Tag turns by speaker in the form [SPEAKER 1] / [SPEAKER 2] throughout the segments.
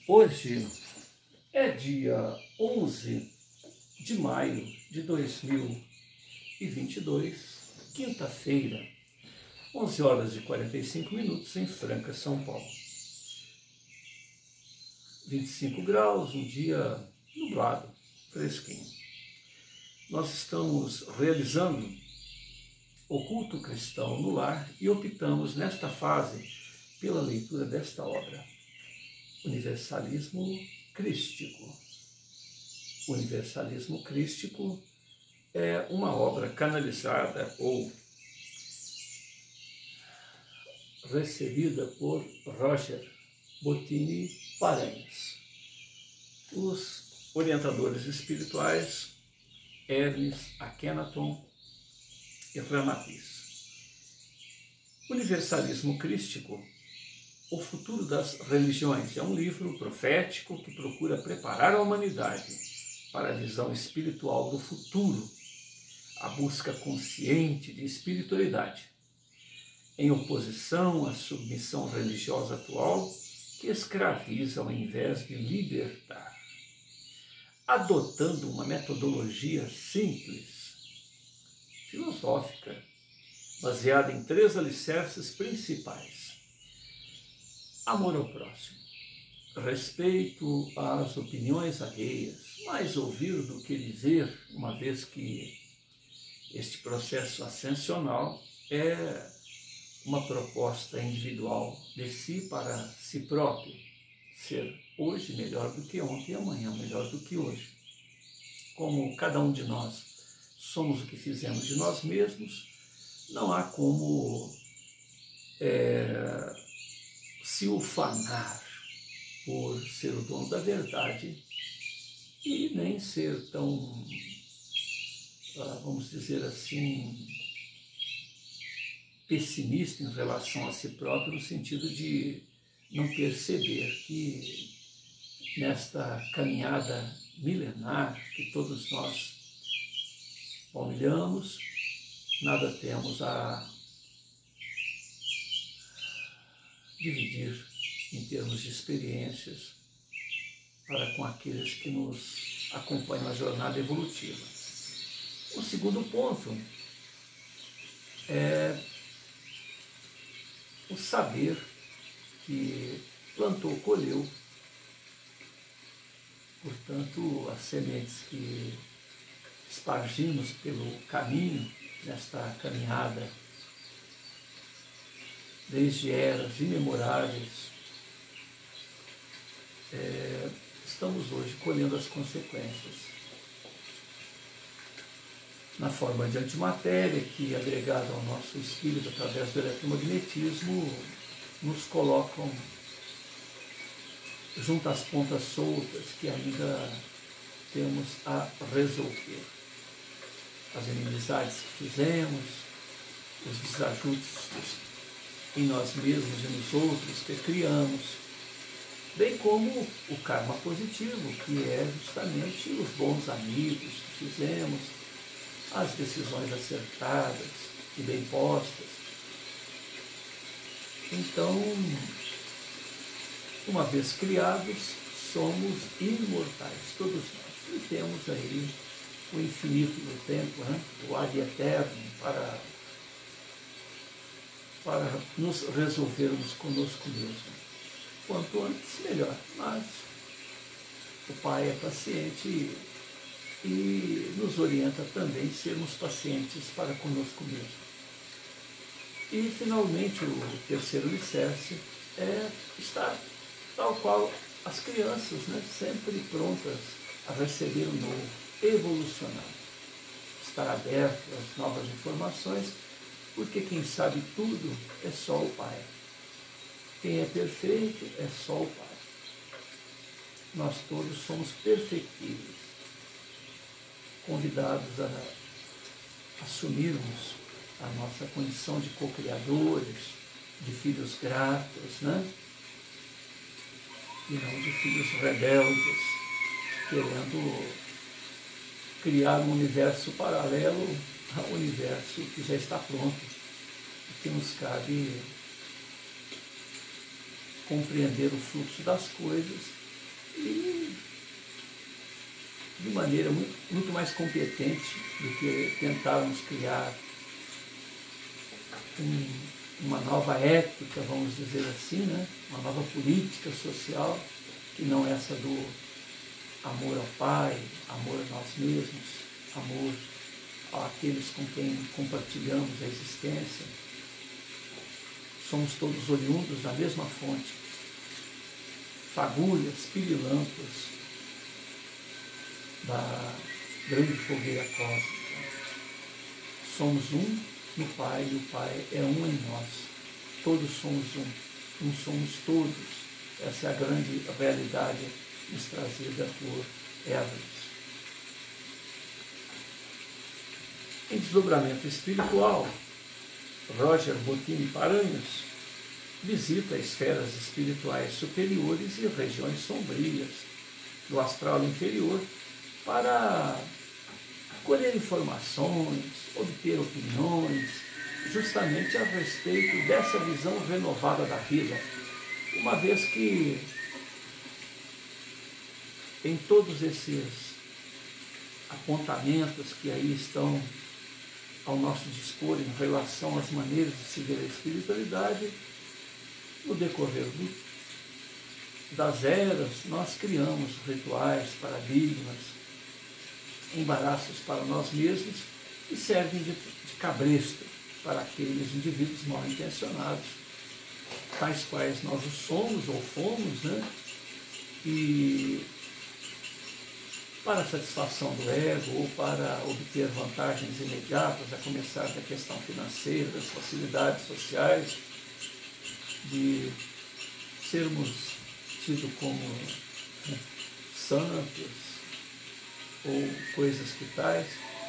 [SPEAKER 1] Hoje é dia 11 de maio de 2022, quinta-feira, 11 horas e 45 minutos em Franca, São Paulo. 25 graus, um dia nublado, fresquinho. Nós estamos realizando o culto cristão no lar e optamos nesta fase pela leitura desta obra, Universalismo Crístico. O Universalismo Crístico é uma obra canalizada ou recebida por Roger Bottini Paranhos. Os orientadores espirituais Hermes Akhenaton e Ramatiz. Universalismo Crístico, o futuro das religiões, é um livro profético que procura preparar a humanidade para a visão espiritual do futuro, a busca consciente de espiritualidade, em oposição à submissão religiosa atual que escraviza ao invés de libertar, adotando uma metodologia simples, filosófica, baseada em 3 alicerces principais: amor ao próximo, respeito às opiniões alheias, mais ouvir do que dizer, uma vez que este processo ascensional é uma proposta individual de si para si próprio, ser hoje melhor do que ontem e amanhã melhor do que hoje. Como cada um de nós somos o que fizemos de nós mesmos, não há como se ufanar por ser o dono da verdade e nem ser tão, vamos dizer assim, pessimista em relação a si próprio, no sentido de não perceber que nesta caminhada milenar que todos nós palmilhamos, nada temos a dividir em termos de experiências para com aqueles que nos acompanham na jornada evolutiva. O segundo ponto é o saber que plantou, colheu. Portanto, as sementes que espargimos pelo caminho, nesta caminhada, desde eras imemoráveis, estamos hoje colhendo as consequências. Na forma de antimatéria, que, agregada ao nosso espírito através do eletromagnetismo, nos colocam junto às pontas soltas que ainda temos a resolver. As inimizades que fizemos, os desajustes em nós mesmos e nos outros que criamos, bem como o karma positivo, que é justamente os bons amigos que fizemos, as decisões acertadas e bem postas. Então, uma vez criados, somos imortais, todos nós, e temos aí o infinito do tempo, o ad eterno, para nos resolvermos conosco mesmo. Quanto antes, melhor. Mas o Pai é paciente e nos orienta também a sermos pacientes para conosco mesmo. E, finalmente, o terceiro alicerce é estar tal qual as crianças, sempre prontas a receber o novo, evolucionar, estar aberto às novas informações, porque quem sabe tudo é só o Pai. Quem é perfeito é só o Pai. Nós todos somos perfectíveis, convidados a assumirmos a nossa condição de co-criadores, de filhos gratos, e não de filhos rebeldes, querendo criar um universo paralelo ao universo que já está pronto, e que nos cabe compreender o fluxo das coisas e de maneira muito mais competente do que tentarmos criar uma nova ética, vamos dizer assim, né? Uma nova política social, que não essa do amor ao Pai, amor a nós mesmos, amor àqueles com quem compartilhamos a existência. Somos todos oriundos da mesma fonte, fagulhas, pirilampos da grande fogueira cósmica. Somos um no Pai e o Pai é um em nós. Todos somos um somos todos. Essa é a grande realidade nos trazida por Everest. Em desdobramento espiritual, Roger Bottini Paranhos visita esferas espirituais superiores e regiões sombrias do astral inferior para colher informações, obter opiniões, justamente a respeito dessa visão renovada da vida, uma vez que em todos esses apontamentos que aí estão ao nosso dispor em relação às maneiras de se ver a espiritualidade, no decorrer das eras, nós criamos rituais, paradigmas, embaraços para nós mesmos que servem de cabresto para aqueles indivíduos mal intencionados, tais quais nós o somos ou fomos, né? E para a satisfação do ego ou para obter vantagens imediatas, a começar da questão financeira, das facilidades sociais, de sermos tidos como santos ou coisas que tais,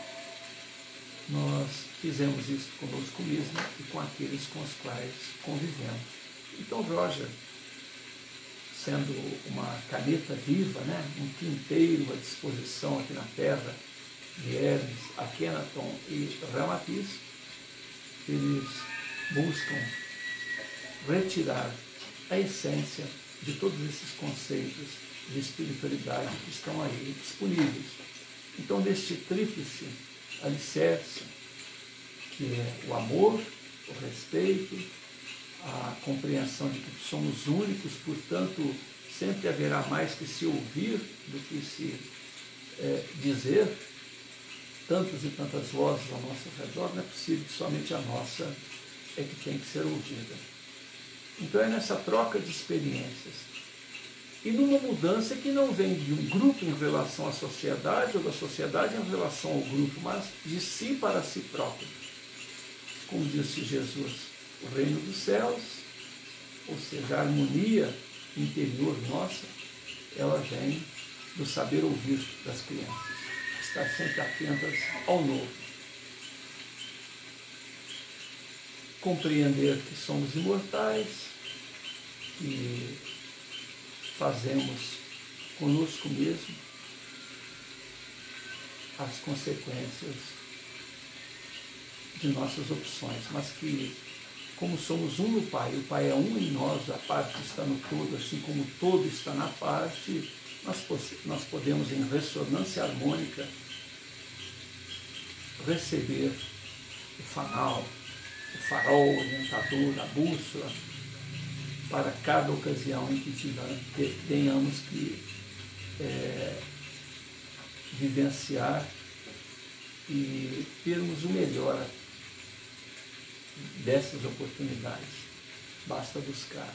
[SPEAKER 1] nós fizemos isso conosco mesmo e com aqueles com os quais convivemos. Então, Roger, sendo uma caneta viva, né, um tinteiro à disposição aqui na Terra, de Hermes, Akhenaton e Ramatiz, eles buscam retirar a essência de todos esses conceitos de espiritualidade que estão aí disponíveis. Então, neste tríplice alicerce, que é o amor, o respeito, a compreensão de que somos únicos, portanto, sempre haverá mais que se ouvir do que se dizer, tantas e tantas vozes ao nosso redor, não é possível que somente a nossa é que tem que ser ouvida. Então é nessa troca de experiências e numa mudança que não vem de um grupo em relação à sociedade ou da sociedade em relação ao grupo, mas de si para si próprio. Como disse Jesus, o reino dos céus, ou seja, a harmonia interior nossa, ela vem do saber ouvir das crianças, estar sempre atentas ao novo. Compreender que somos imortais, que fazemos conosco mesmo as consequências de nossas opções, mas que, como somos um no Pai, o Pai é um em nós, a parte está no todo, assim como o todo está na parte, nós podemos, em ressonância harmônica, receber o fanal, o farol orientador, a bússola, para cada ocasião em que tenhamos que vivenciar e termos o melhor dessas oportunidades. Basta buscar.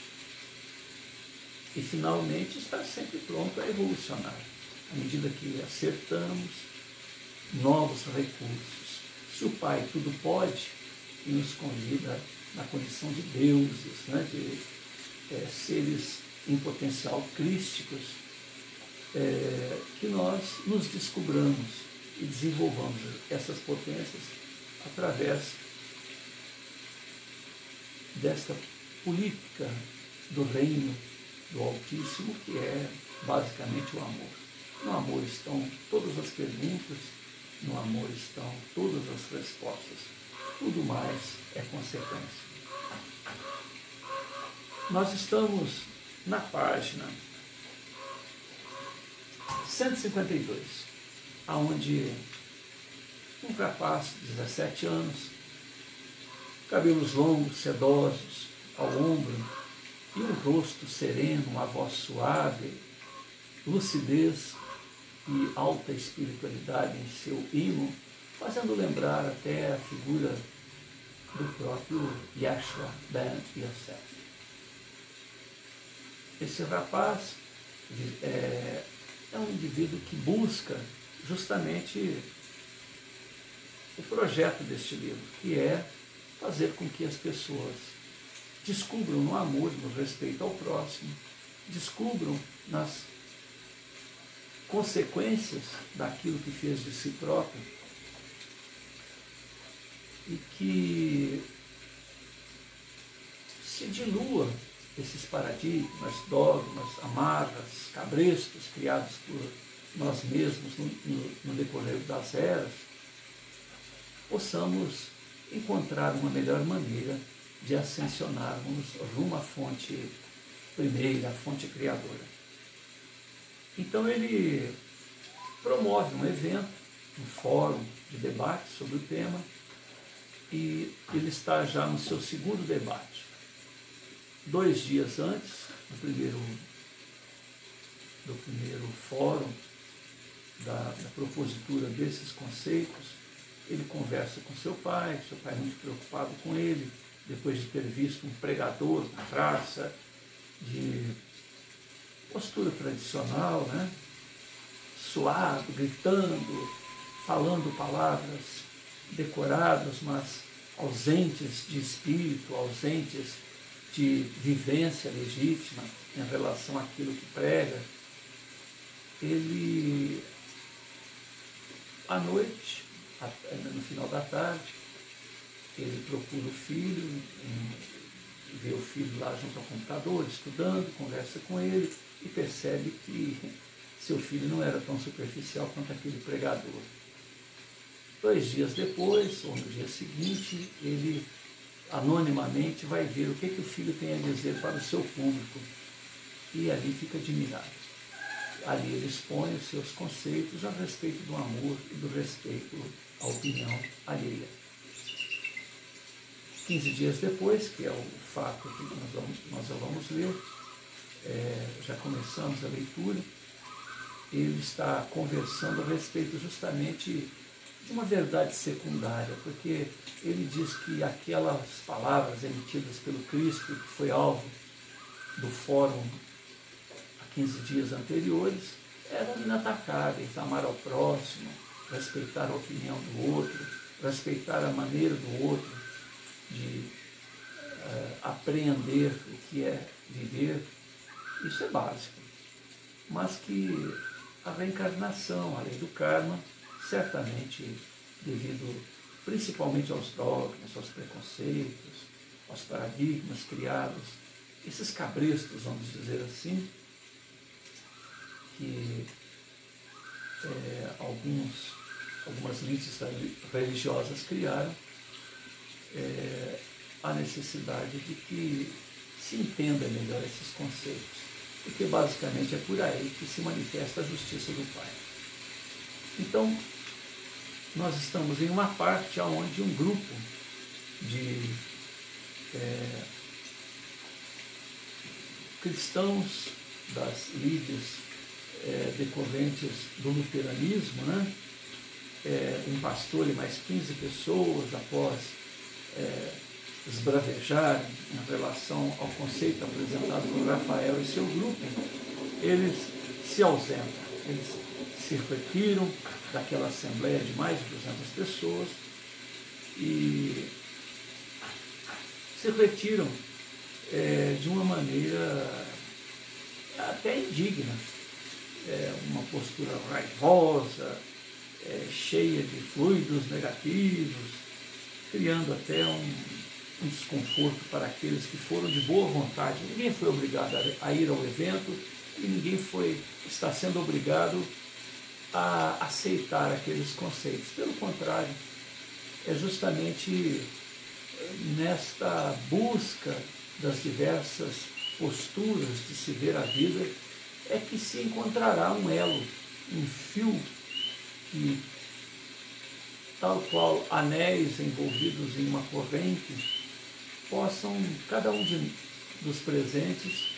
[SPEAKER 1] E, finalmente, estar sempre pronto a evolucionar, à medida que acertamos novos recursos. Se o Pai tudo pode e nos convida na condição de deuses, né, de seres em potencial crísticos, que nós nos descobramos e desenvolvamos essas potências através desta política do reino do Altíssimo, que é basicamente o amor. No amor estão todas as perguntas, no amor estão todas as respostas. Tudo mais é consequência. Nós estamos na página 152, aonde um rapaz de 17 anos, cabelos longos, sedosos, ao ombro, e um rosto sereno, uma voz suave, lucidez e alta espiritualidade em seu imo, fazendo lembrar até a figura do próprio Yeshua ben Yosef. Esse rapaz é um indivíduo que busca justamente o projeto deste livro, que é fazer com que as pessoas descubram no amor, no respeito ao próximo, descubram nas consequências daquilo que fez de si próprio, e que se dilua esses paradigmas, dogmas, amarras, cabrestos criados por nós mesmos no decorrer das eras, possamos encontrar uma melhor maneira de ascensionarmos rumo à fonte primeira, à fonte criadora. Então ele promove um evento, um fórum de debate sobre o tema, e ele está já no seu segundo debate. 2 dias antes do primeiro fórum, da propositura desses conceitos, ele conversa com seu pai muito preocupado com ele, depois de ter visto um pregador na praça, de postura tradicional, né? Suado, gritando, falando palavras decoradas, mas ausentes de espírito, ausentes de vivência legítima em relação àquilo que prega. Ele, à noite, no final da tarde, ele procura o filho, vê o filho lá junto ao computador, estudando, conversa com ele e percebe que seu filho não era tão superficial quanto aquele pregador. 2 dias depois, ou no dia seguinte, ele anonimamente vai ver o que o filho tem a dizer para o seu público, e ali fica admirado. Ali ele expõe os seus conceitos a respeito do amor e do respeito à opinião alheia. 15 dias depois, que é o fato que nós vamos ler, já começamos a leitura, ele está conversando a respeito justamente de uma verdade secundária, porque ele diz que aquelas palavras emitidas pelo Cristo, que foi alvo do fórum há 15 dias anteriores, eram inatacáveis: amar ao próximo, respeitar a opinião do outro, respeitar a maneira do outro de apreender o que é viver. Isso é básico, mas que a reencarnação, a lei do karma, certamente, devido principalmente aos dogmas, aos preconceitos, aos paradigmas criados, esses cabrestos, vamos dizer assim, que algumas elites religiosas criaram, a necessidade de que se entenda melhor esses conceitos, porque basicamente é por aí que se manifesta a justiça do Pai. Então, nós estamos em uma parte onde um grupo de cristãos das lides decorrentes do luteranismo, né? Um pastor e mais 15 pessoas, após esbravejarem em relação ao conceito apresentado por Rafael e seu grupo, eles se ausentam, eles se retiram daquela assembleia de mais de 200 pessoas e se retiram de uma maneira até indigna, uma postura raivosa, cheia de fluidos negativos, criando até um desconforto para aqueles que foram de boa vontade. Ninguém foi obrigado a ir ao evento e ninguém está sendo obrigado a aceitar aqueles conceitos. Pelo contrário, é justamente nesta busca das diversas posturas de se ver a vida é que se encontrará um elo um fio que, tal qual anéis envolvidos em uma corrente, possam, cada um dos presentes,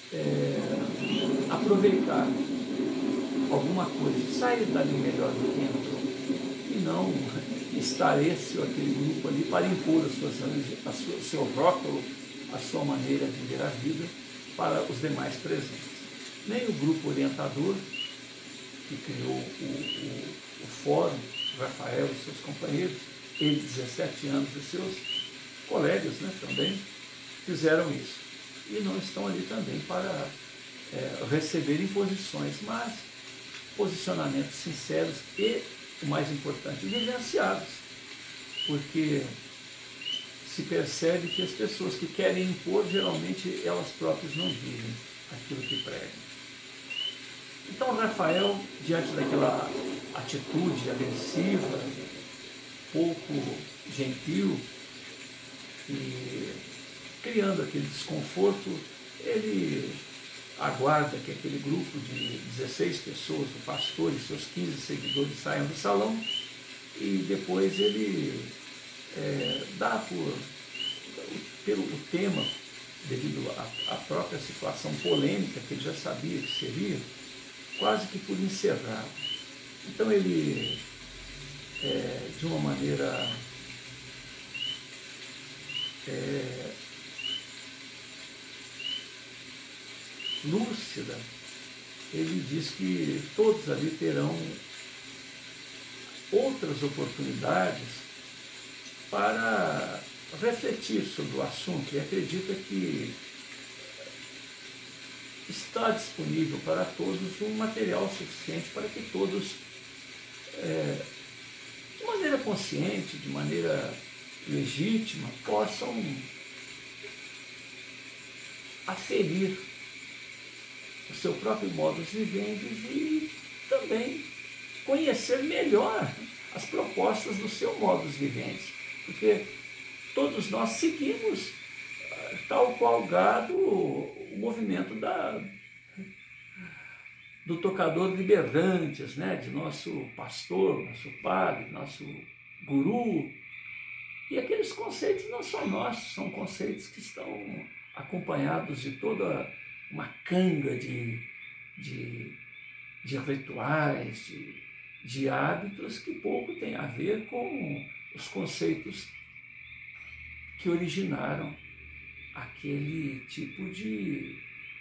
[SPEAKER 1] aproveitar alguma coisa, sair dali melhor do que entrou, e não estar esse ou aquele grupo ali para impor o seu rótulo, a sua maneira de ver a vida para os demais presentes. Nem o grupo orientador, que criou o fórum, Rafael e seus companheiros, ele, 17 anos, e seus colegas, né, também fizeram isso. E não estão ali também para receber imposições, mas posicionamentos sinceros e, o mais importante, vivenciados. Porque se percebe que as pessoas que querem impor, geralmente elas próprias não vivem aquilo que pregam. Então Rafael, diante daquela atitude agressiva, pouco gentil, e criando aquele desconforto, ele aguarda que aquele grupo de 16 pessoas, o pastor e seus 15 seguidores, saiam do salão, e depois ele dá pelo tema, devido à própria situação polêmica que ele já sabia que seria, quase que por encerrado. Então ele, de uma maneira lúcida, ele diz que todos ali terão outras oportunidades para refletir sobre o assunto, e acredita que está disponível para todos um material suficiente para que todos, de maneira consciente, de maneira legítima, possam aferir o seu próprio modus vivendi e também conhecer melhor as propostas do seu modus vivendi, porque todos nós seguimos, tal qual gado, o movimento do tocador de berrantes, né? De nosso pastor, nosso padre, nosso guru. E aqueles conceitos não são nossos, são conceitos que estão acompanhados de toda uma canga de rituais, de hábitos que pouco tem a ver com os conceitos que originaram aquele tipo de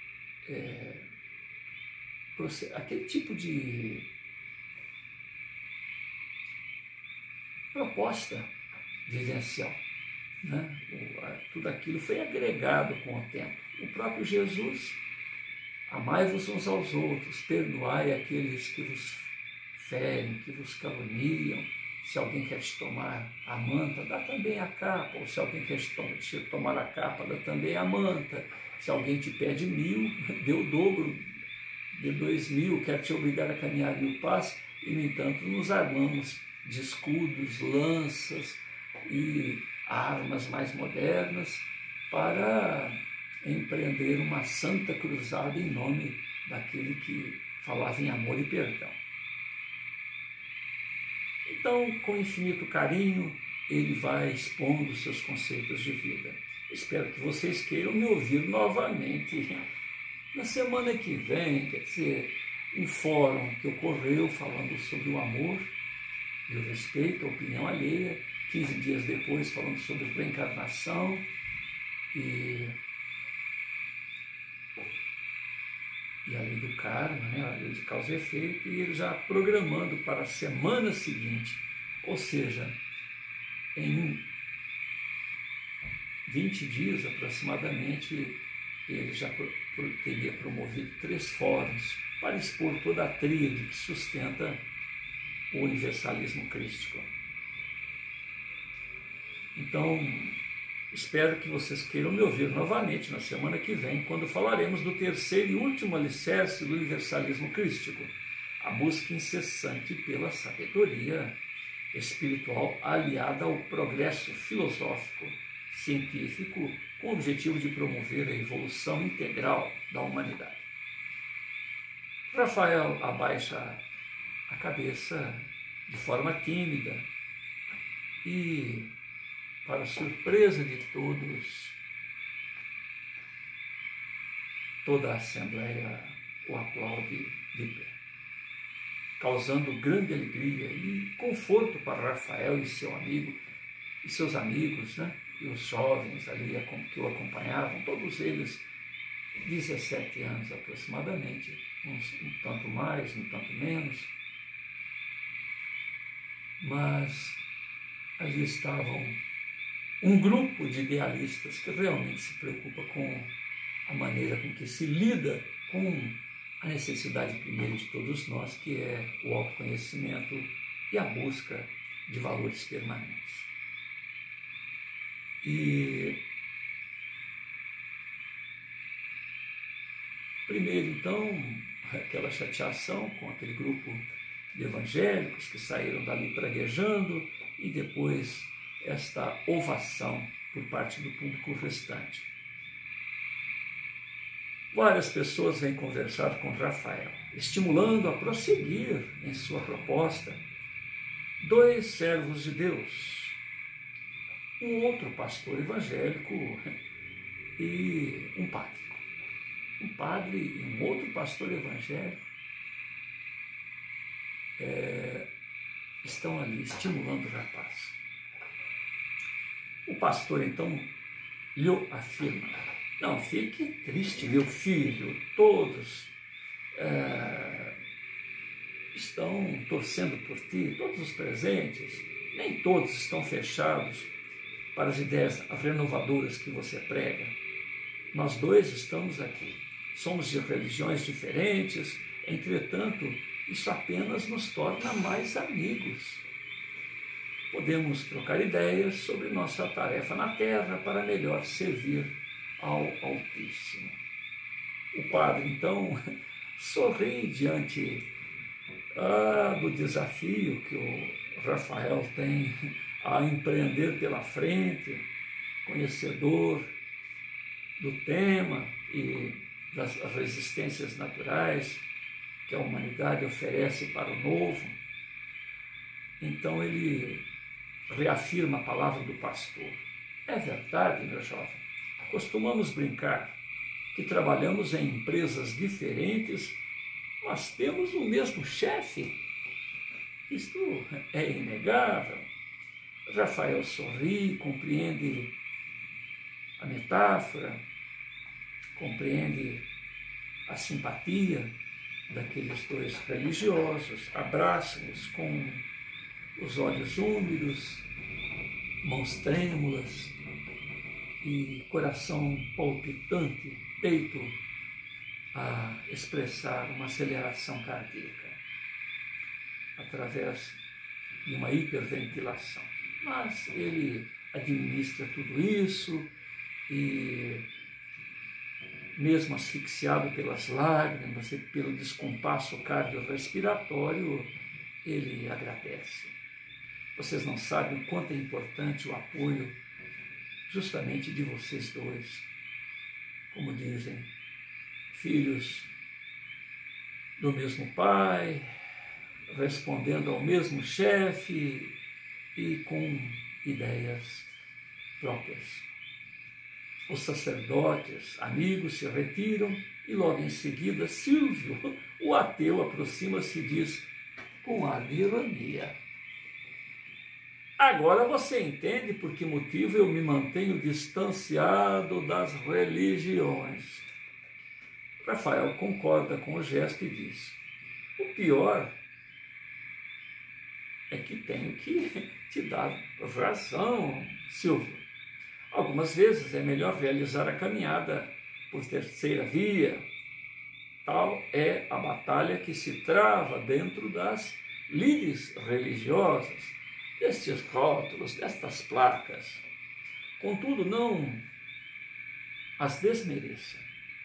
[SPEAKER 1] proposta vivencial, né? Tudo aquilo foi agregado com o tempo. O próprio Jesus: amai-vos uns aos outros, perdoai aqueles que vos ferem, que vos caluniam. Se alguém quer te tomar a manta, dá também a capa. Ou se alguém quer te tomar a capa, dá também a manta. Se alguém te pede 1000, dê o dobro, dê 2000, quer te obrigar a caminhar 1000 passos. E, no entanto, nos armamos de escudos, lanças e armas mais modernas para empreender uma santa cruzada em nome daquele que falava em amor e perdão. Então, com infinito carinho, ele vai expondo seus conceitos de vida. Espero que vocês queiram me ouvir novamente na semana que vem, quer dizer, um fórum que ocorreu falando sobre o amor e o respeito à opinião alheia, 15 dias depois falando sobre reencarnação e a lei do karma, né, a lei de causa e efeito, e ele já programando para a semana seguinte, ou seja, em 20 dias aproximadamente, ele já teria promovido 3 fóruns para expor toda a tríade que sustenta o universalismo crístico. Então, espero que vocês queiram me ouvir novamente na semana que vem, quando falaremos do terceiro e último alicerce do universalismo crístico, a busca incessante pela sabedoria espiritual aliada ao progresso filosófico, científico, com o objetivo de promover a evolução integral da humanidade. Rafael abaixa a cabeça de forma tímida e, para surpresa de todos, toda a Assembleia o aplaude de pé, causando grande alegria e conforto para Rafael e seu amigo e seus amigos, né? E os jovens ali que o acompanhavam, todos eles 17 anos aproximadamente, uns um tanto mais, um tanto menos, mas ali estavam um grupo de idealistas que realmente se preocupa com a maneira com que se lida com a necessidade primeiro de todos nós, que é o autoconhecimento e a busca de valores permanentes. E primeiro, então, aquela chateação com aquele grupo de evangélicos que saíram dali praguejando, e depois esta ovação por parte do público restante. Várias pessoas vêm conversar com Rafael, estimulando a prosseguir em sua proposta. 2 servos de Deus, um outro pastor evangélico e um padre. Um padre e um outro pastor evangélico estão ali estimulando o rapaz. O pastor, então, lhe afirma: não fique triste, meu filho, todos estão torcendo por ti, todos os presentes, nem todos estão fechados para as ideias renovadoras que você prega. Nós 2 estamos aqui, somos de religiões diferentes, entretanto, isso apenas nos torna mais amigos. Podemos trocar ideias sobre nossa tarefa na terra para melhor servir ao Altíssimo. O padre, então, sorri diante do desafio que o Rafael tem a empreender pela frente, conhecedor do tema e das resistências naturais que a humanidade oferece para o novo. Então ele reafirma a palavra do pastor. É verdade, meu jovem. Costumamos brincar que trabalhamos em empresas diferentes, mas temos o mesmo chefe. Isto é inegável. Rafael sorri, compreende a metáfora, compreende a simpatia daqueles 2 religiosos, abraça-os com os olhos úmidos, mãos trêmulas e coração palpitante, peito a expressar uma aceleração cardíaca através de uma hiperventilação. Mas ele administra tudo isso e, mesmo asfixiado pelas lágrimas e pelo descompasso cardiorrespiratório, ele agradece. Vocês não sabem o quanto é importante o apoio justamente de vocês 2. Como dizem, filhos do mesmo pai, respondendo ao mesmo chefe e com ideias próprias. Os sacerdotes, amigos, se retiram e logo em seguida Silvio, o ateu, aproxima-se e diz com ar de ironia: agora você entende por que motivo eu me mantenho distanciado das religiões. Rafael concorda com o gesto e diz: o pior é que tenho que te dar razão, Silvio. Algumas vezes é melhor realizar a caminhada por terceira via. Tal é a batalha que se trava dentro das lides religiosas, destes rótulos, destas placas. Contudo, não as desmereça.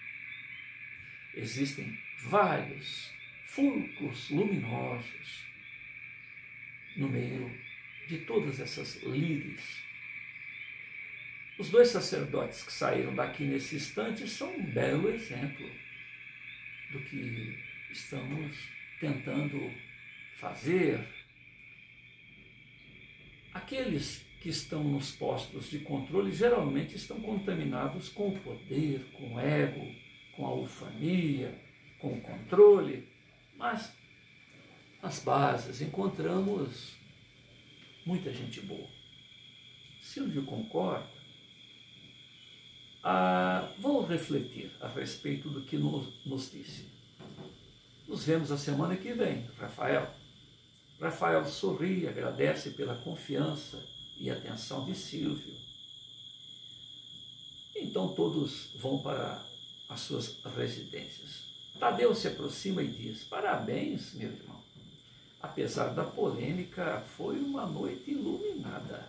[SPEAKER 1] Existem vários fulcros luminosos no meio de todas essas lides. Os 2 sacerdotes que saíram daqui nesse instante são um belo exemplo do que estamos tentando fazer, aqueles que estão nos postos de controle geralmente estão contaminados com o poder, com o ego, com a ufania, com o controle, mas nas bases encontramos muita gente boa. Silvio concorda? Vou refletir a respeito do que nos disse. Nos vemos a semana que vem, Rafael. Rafael sorri, agradece pela confiança e atenção de Silvio. Então todos vão para as suas residências. Tadeu se aproxima e diz: parabéns, meu irmão. Apesar da polêmica, foi uma noite iluminada.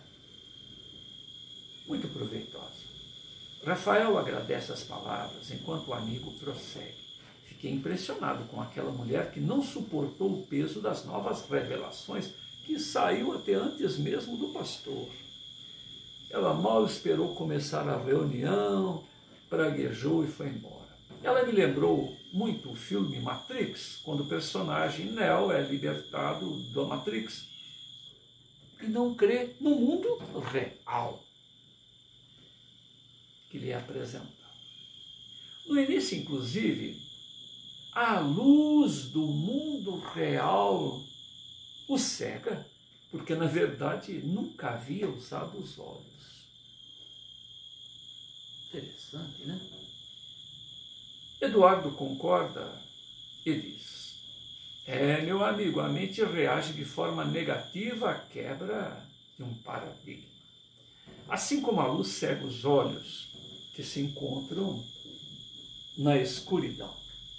[SPEAKER 1] Muito proveitosa. Rafael agradece as palavras, enquanto o amigo prossegue. Fiquei impressionado com aquela mulher que não suportou o peso das novas revelações, que saiu até antes mesmo do pastor. Ela mal esperou começar a reunião, praguejou e foi embora. Ela me lembrou muito o filme Matrix, quando o personagem Neo é libertado da Matrix e não crê no mundo real que lhe é apresentado. No início, inclusive, a luz do mundo real o cega, porque na verdade nunca havia usado os olhos. Interessante, né? Eduardo concorda e diz: meu amigo, a mente reage de forma negativa à quebra de um paradigma. Assim como a luz cega os olhos que se encontram na escuridão.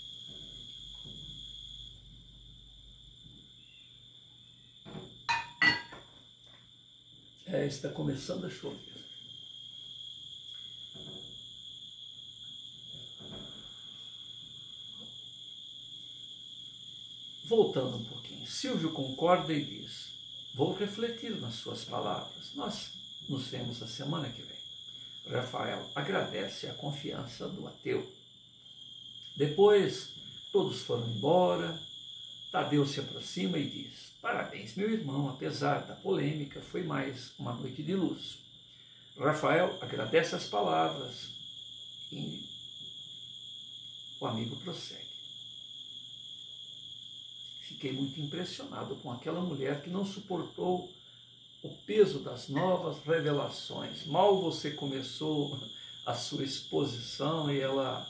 [SPEAKER 1] Está começando a chover. Voltando um pouquinho, Silvio concorda e diz: vou refletir nas suas palavras. Nós nos vemos a semana que vem. Rafael agradece a confiança do ateu. Depois, todos foram embora. Tadeu se aproxima e diz: parabéns, meu irmão, apesar da polêmica, foi mais uma noite de luz. Rafael agradece as palavras e o amigo prossegue. Fiquei muito impressionado com aquela mulher que não suportou o peso das novas revelações. Mal você começou a sua exposição e ela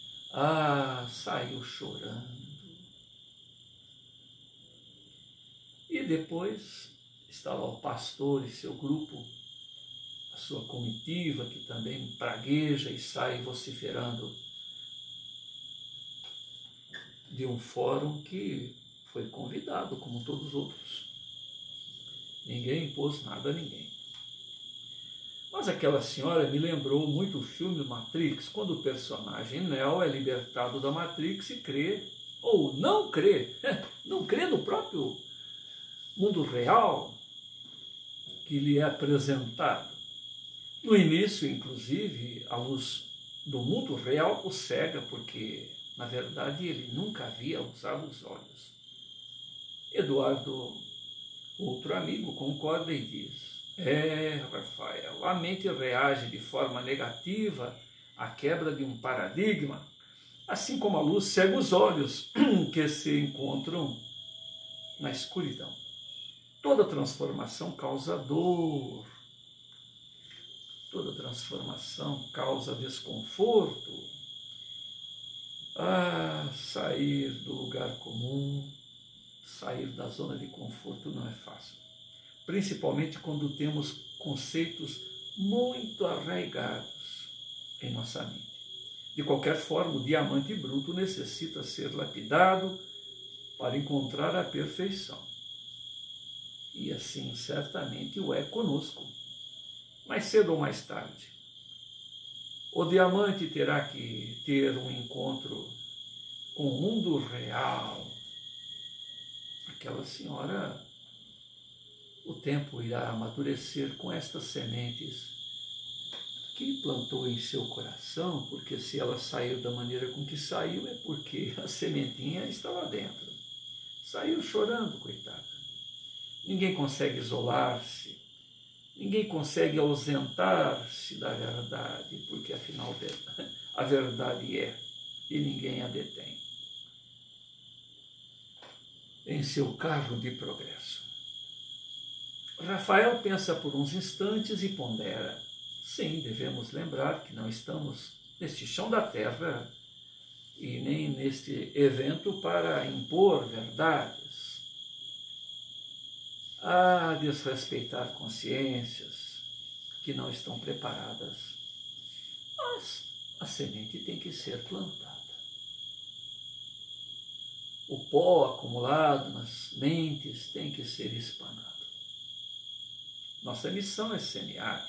[SPEAKER 1] saiu chorando. E depois está lá o pastor e seu grupo, a sua comitiva, que também pragueja e sai vociferando de um fórum que foi convidado, como todos os outros. Ninguém impôs nada a ninguém. Mas aquela senhora me lembrou muito o filme Matrix, quando o personagem Neo é libertado da Matrix e crê, ou não crê no próprio mundo real que lhe é apresentado. No início, inclusive, a luz do mundo real o cega, porque, na verdade, ele nunca havia usado os olhos. Eduardo, outro amigo, concorda e diz: Rafael, a mente reage de forma negativa à quebra de um paradigma, assim como a luz cega os olhos que se encontram na escuridão. Toda transformação causa dor, toda transformação causa desconforto. Sair do lugar comum, sair da zona de conforto não é fácil. Principalmente quando temos conceitos muito arraigados em nossa mente. De qualquer forma, o diamante bruto necessita ser lapidado para encontrar a perfeição. E assim, certamente, o é conosco. Mais cedo ou mais tarde, o diamante terá que ter um encontro com o mundo real. Aquela senhora, o tempo irá amadurecer com estas sementes que plantou em seu coração, porque se ela saiu da maneira com que saiu, é porque a sementinha está lá dentro. Saiu chorando, coitada. Ninguém consegue isolar-se, ninguém consegue ausentar-se da verdade, porque afinal a verdade é, e ninguém a detém. Em seu carro de progresso. Rafael pensa por uns instantes e pondera. Sim, devemos lembrar que não estamos neste chão da terra e nem neste evento para impor verdades. A desrespeitar consciências que não estão preparadas. Mas a semente tem que ser plantada. O pó acumulado nas mentes tem que ser espanado. Nossa missão é semear.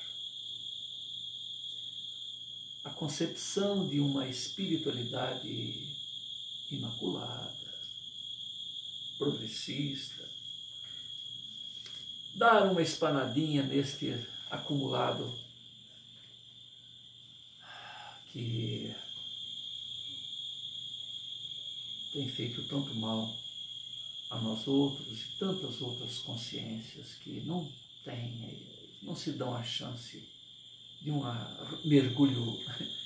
[SPEAKER 1] A concepção de uma espiritualidade imaculada, progressista, dar uma espanadinha neste acumulado que tem feito tanto mal a nós outros e tantas outras consciências que não se dão a chance de um mergulho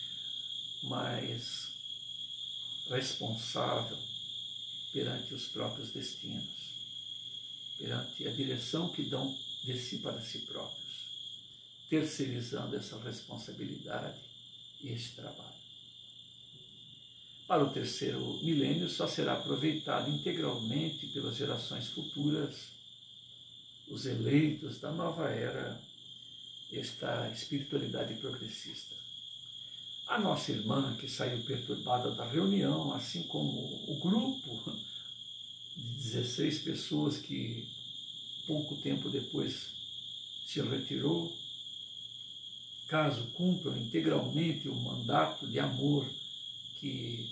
[SPEAKER 1] mais responsável perante os próprios destinos, perante a direção que dão de si para si próprios, terceirizando essa responsabilidade e esse trabalho. Para o terceiro milênio só será aproveitado integralmente pelas gerações futuras, os eleitos da nova era, esta espiritualidade progressista. A nossa irmã, que saiu perturbada da reunião, assim como o grupo de 16 pessoas que pouco tempo depois se retirou, caso cumpram integralmente o mandato de amor que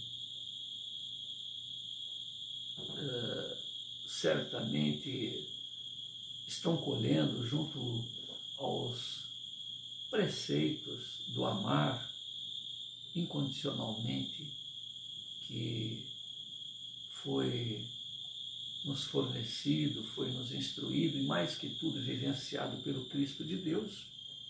[SPEAKER 1] certamente estão colhendo junto aos preceitos do amar incondicionalmente que foi nos fornecido, foi nos instruído e mais que tudo vivenciado pelo Cristo de Deus,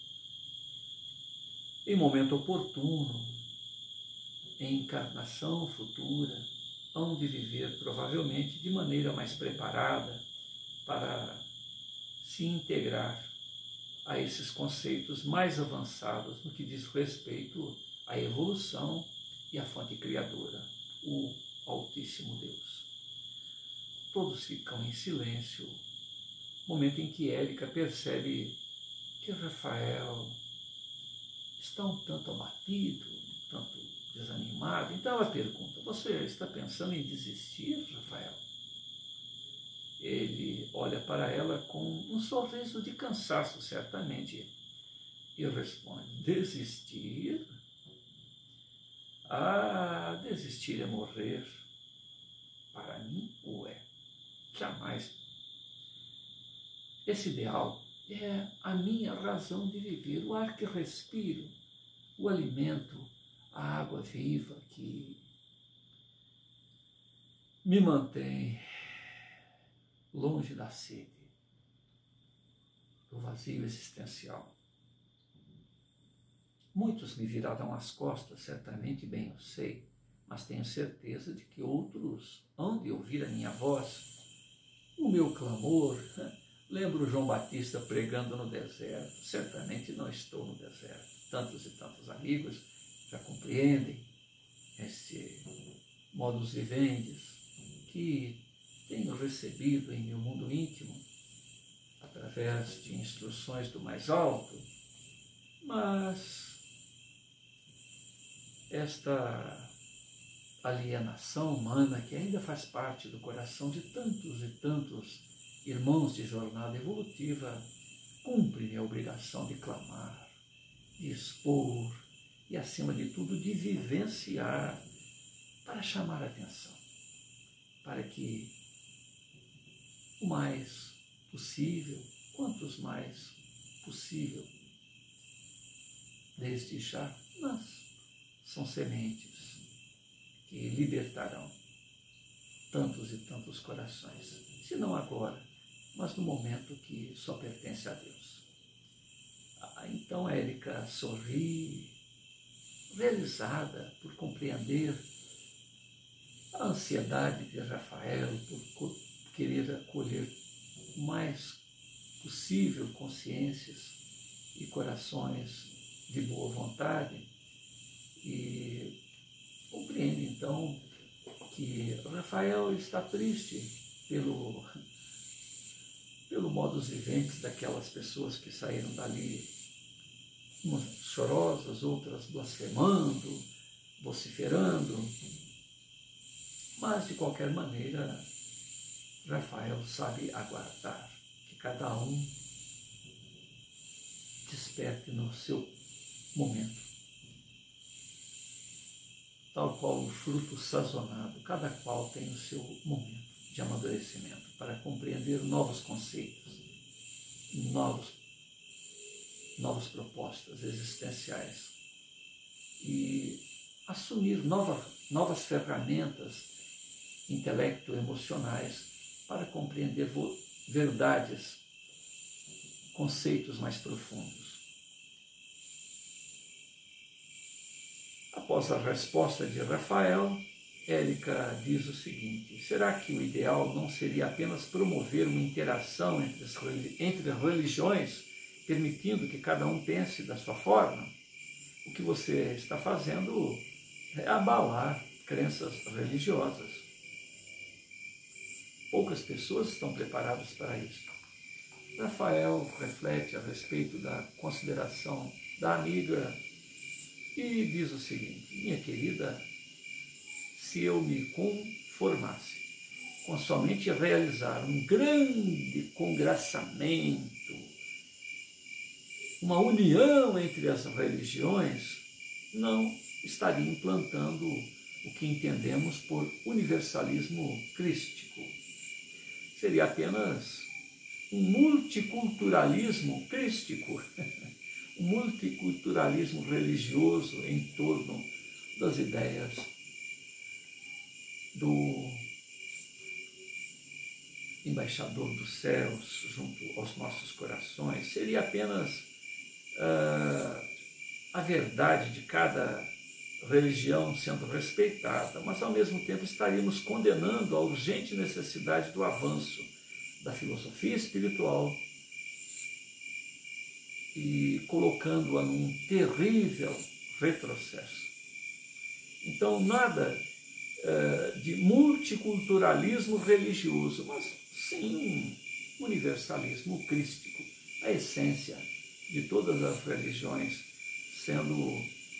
[SPEAKER 1] em momento oportuno, em encarnação futura, hão de viver provavelmente de maneira mais preparada para se integrar a esses conceitos mais avançados no que diz respeito à evolução e à fonte criadora, o Altíssimo Deus. Todos ficam em silêncio, momento em que Érica percebe que Rafael está um tanto abatido, um tanto desanimado. Então ela pergunta: você está pensando em desistir, Rafael? Ele olha para ela com um sorriso de cansaço, certamente, e responde: desistir? Ah, desistir é morrer. Para mim, jamais. Esse ideal é a minha razão de viver, o ar que respiro, o alimento, a água viva que me mantém longe da sede, do vazio existencial. Muitos me virarão as costas, certamente, bem eu sei, mas tenho certeza de que outros hão de ouvir a minha voz, o meu clamor. Lembro João Batista pregando no deserto. Certamente não estou no deserto. Tantos e tantos amigos já compreendem este modus vivendi que tenho recebido em meu mundo íntimo através de instruções do mais alto, mas esta alienação humana que ainda faz parte do coração de tantos e tantos irmãos de jornada evolutiva, cumpre a obrigação de clamar, de expor e, acima de tudo, de vivenciar para chamar a atenção, para que o mais possível, quantos mais possível, desde já, mas são sementes que libertarão tantos e tantos corações, se não agora, mas no momento que só pertence a Deus. Então Érica sorri, realizada por compreender a ansiedade de Rafael, por querer acolher o mais possível consciências e corações de boa vontade, e compreende então que Rafael está triste pelo modus viventes daquelas pessoas que saíram dali, umas chorosas, outras blasfemando, vociferando, mas de qualquer maneira Rafael sabe aguardar que cada um desperte no seu momento. Tal qual um fruto sazonado, cada qual tem o seu momento de amadurecimento para compreender novos conceitos, novas propostas existenciais e assumir novas ferramentas intelecto-emocionais para compreender verdades, conceitos mais profundos. Após a resposta de Rafael, Érica diz o seguinte: será que o ideal não seria apenas promover uma interação entre religiões, permitindo que cada um pense da sua forma? O que você está fazendo é abalar crenças religiosas. Poucas pessoas estão preparadas para isso. Rafael reflete a respeito da consideração da amiga e diz o seguinte: minha querida, se eu me conformasse com somente realizar um grande congraçamento, uma união entre as religiões, não estaria implantando o que entendemos por universalismo crístico. Seria apenas um multiculturalismo crístico, um multiculturalismo religioso em torno das ideias do embaixador dos céus junto aos nossos corações. Seria apenas a verdade de cada religião sendo respeitada, mas ao mesmo tempo estaríamos condenando a urgente necessidade do avanço da filosofia espiritual e colocando-a num terrível retrocesso. Então, nada de multiculturalismo religioso, mas sim universalismo crístico, a essência de todas as religiões sendo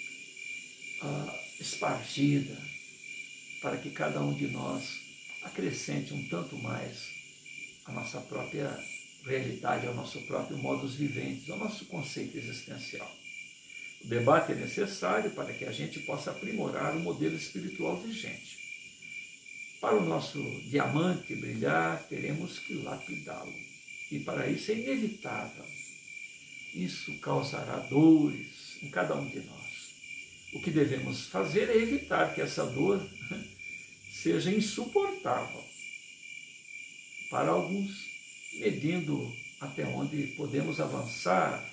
[SPEAKER 1] espargida para que cada um de nós acrescente um tanto mais a nossa própria realidade, ao nosso próprio modus vivendi, ao nosso conceito existencial. O debate é necessário para que a gente possa aprimorar o modelo espiritual vigente. Para o nosso diamante brilhar, teremos que lapidá-lo. E para isso é inevitável. Isso causará dores em cada um de nós. O que devemos fazer é evitar que essa dor seja insuportável. Para alguns, medindo até onde podemos avançar,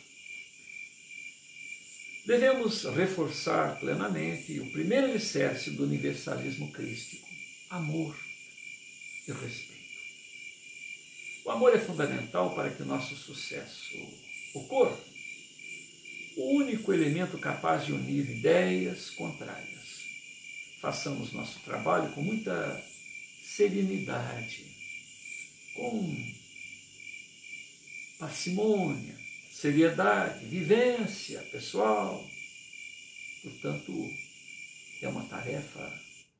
[SPEAKER 1] devemos reforçar plenamente o primeiro alicerce do universalismo crístico: amor e respeito. O amor é fundamental para que o nosso sucesso ocorra. O único elemento capaz de unir ideias contrárias. Façamos nosso trabalho com muita serenidade, com parcimônia, seriedade, vivência pessoal. Portanto, é uma tarefa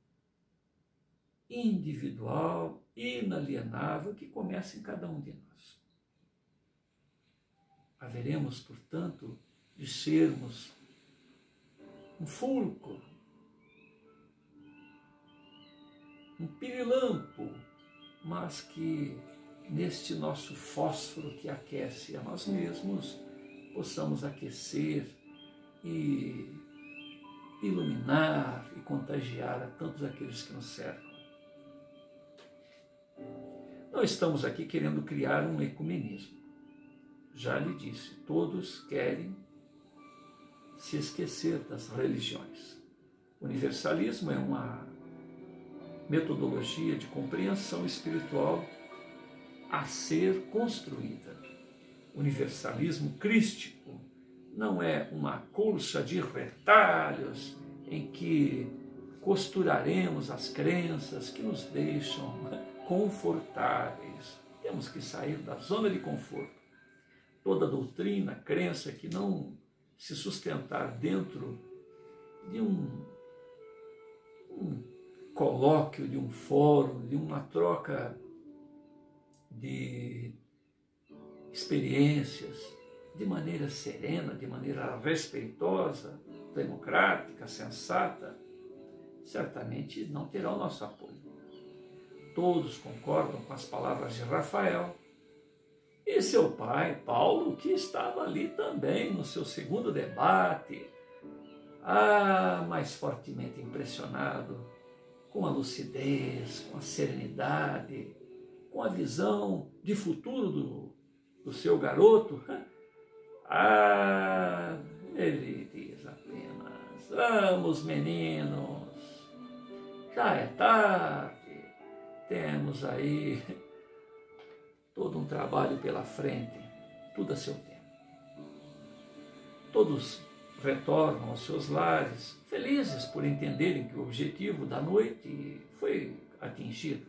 [SPEAKER 1] individual, inalienável, que começa em cada um de nós. Haveremos, portanto, de sermos um fulcro, um pirilampo, mas que neste nosso fósforo que aquece a nós mesmos, possamos aquecer e iluminar e contagiar a tantos aqueles que nos cercam. Não estamos aqui querendo criar um ecumenismo. Já lhe disse, todos querem se esquecer das religiões. O universalismo é uma metodologia de compreensão espiritual a ser construída. O universalismo crístico não é uma colcha de retalhos em que costuraremos as crenças que nos deixam confortáveis. Temos que sair da zona de conforto. Toda doutrina, crença que não se sustentar dentro de um colóquio, de um fórum, de uma troca de experiências, de maneira serena, de maneira respeitosa, democrática, sensata, certamente não terá o nosso apoio. Todos concordam com as palavras de Rafael e seu pai, Paulo, que estava ali também no seu segundo debate, mais fortemente impressionado com a lucidez, com a serenidade, com a visão de futuro do seu garoto. Ele diz apenas: vamos, meninos, já é tarde, temos aí todo um trabalho pela frente, tudo a seu tempo. Todos retornam aos seus lares, felizes por entenderem que o objetivo da noite foi atingido.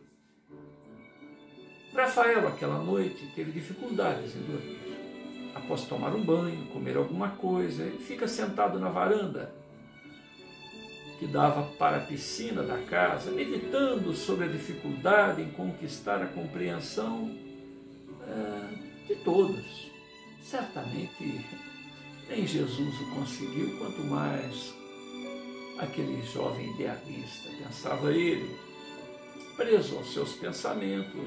[SPEAKER 1] Rafael, aquela noite, teve dificuldades em dormir. Após tomar um banho, comer alguma coisa, ele fica sentado na varanda que dava para a piscina da casa, meditando sobre a dificuldade em conquistar a compreensão de todos. Certamente nem Jesus o conseguiu, quanto mais aquele jovem idealista, pensava ele, preso aos seus pensamentos.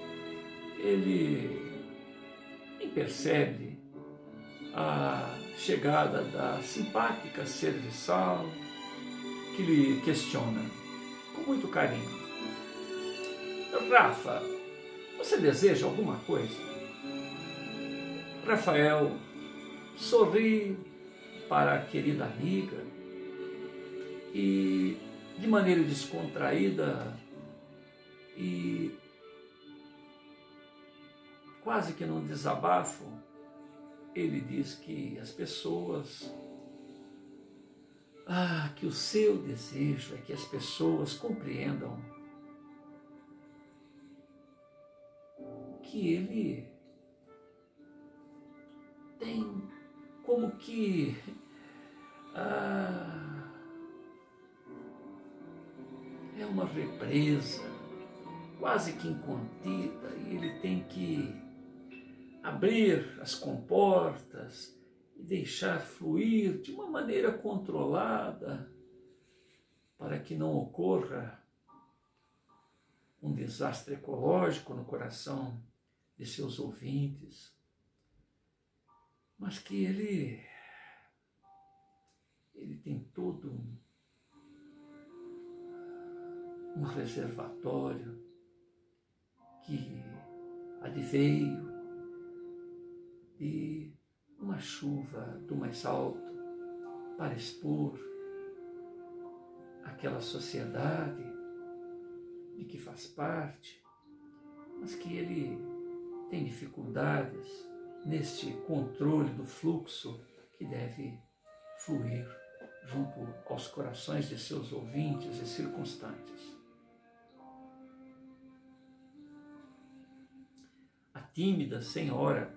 [SPEAKER 1] Ele nem percebe a chegada da simpática serviçal que lhe questiona com muito carinho: Rafa, você deseja alguma coisa? Rafael sorri para a querida amiga e, de maneira descontraída e quase que num desabafo, ele diz que as pessoas, que o seu desejo é que as pessoas compreendam que ele tem como que é uma represa quase que incontida e ele tem que abrir as comportas e deixar fluir de uma maneira controlada para que não ocorra um desastre ecológico no coração de seus ouvintes, mas que ele tem todo um reservatório que adveio de uma chuva do mais alto para expor aquela sociedade de que faz parte, mas que ele tem dificuldades neste controle do fluxo que deve fluir junto aos corações de seus ouvintes e circunstantes. A tímida senhora,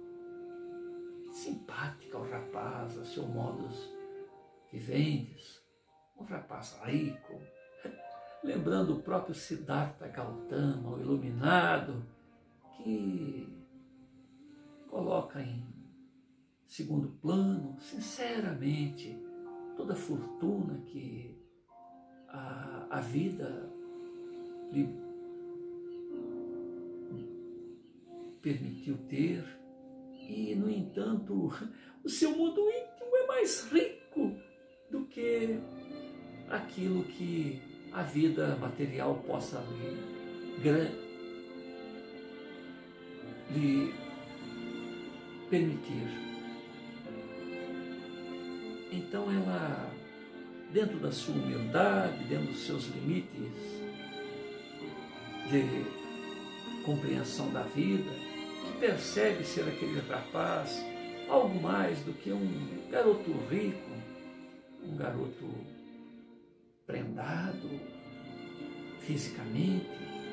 [SPEAKER 1] simpática ao rapaz, a seu modus vivendes, um rapaz rico, lembrando o próprio Siddhartha Gautama, o iluminado, que coloca em segundo plano, sinceramente, toda a fortuna que a vida lhe permitiu ter, e, no entanto, o seu mundo íntimo é mais rico do que aquilo que a vida material possa lhe lhe permitir. Então ela, dentro da sua humildade, dentro dos seus limites de compreensão da vida, que percebe ser aquele rapaz algo mais do que um garoto rico, um garoto prendado fisicamente,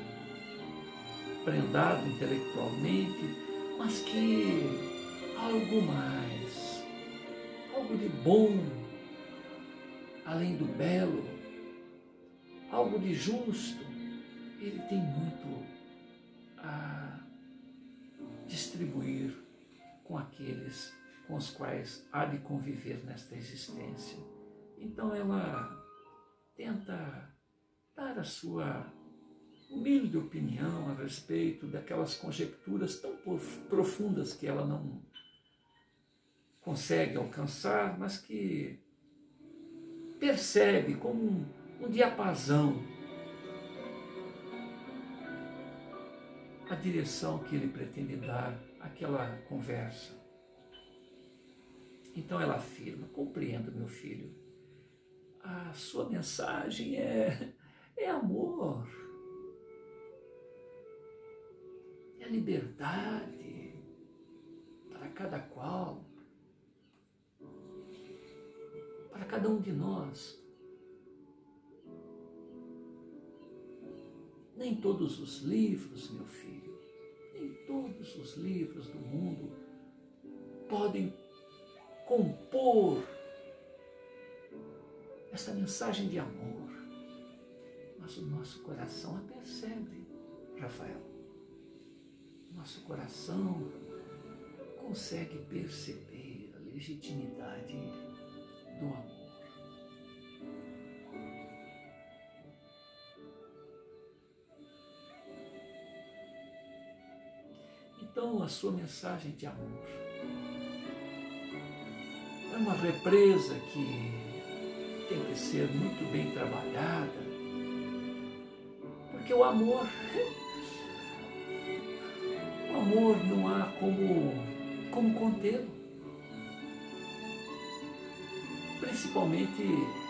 [SPEAKER 1] prendado intelectualmente, mas que algo mais, algo de bom, além do belo, algo de justo, ele tem muito a distribuir com aqueles com os quais há de conviver nesta existência. Então ela tenta dar a sua humilde opinião a respeito daquelas conjecturas tão profundas que ela não consegue alcançar, mas que percebe como um diapasão a direção que ele pretende dar àquela conversa. Então ela afirma: compreendo, meu filho, a sua mensagem é amor, é liberdade para cada qual, para cada um de nós. Nem todos os livros, meu filho, nem todos os livros do mundo podem compor essa mensagem de amor, mas o nosso coração a percebe, Rafael. Nosso coração consegue perceber a legitimidade do amor. Então, a sua mensagem de amor é uma represa que tem que ser muito bem trabalhada, porque o amor não há como contê-lo, principalmente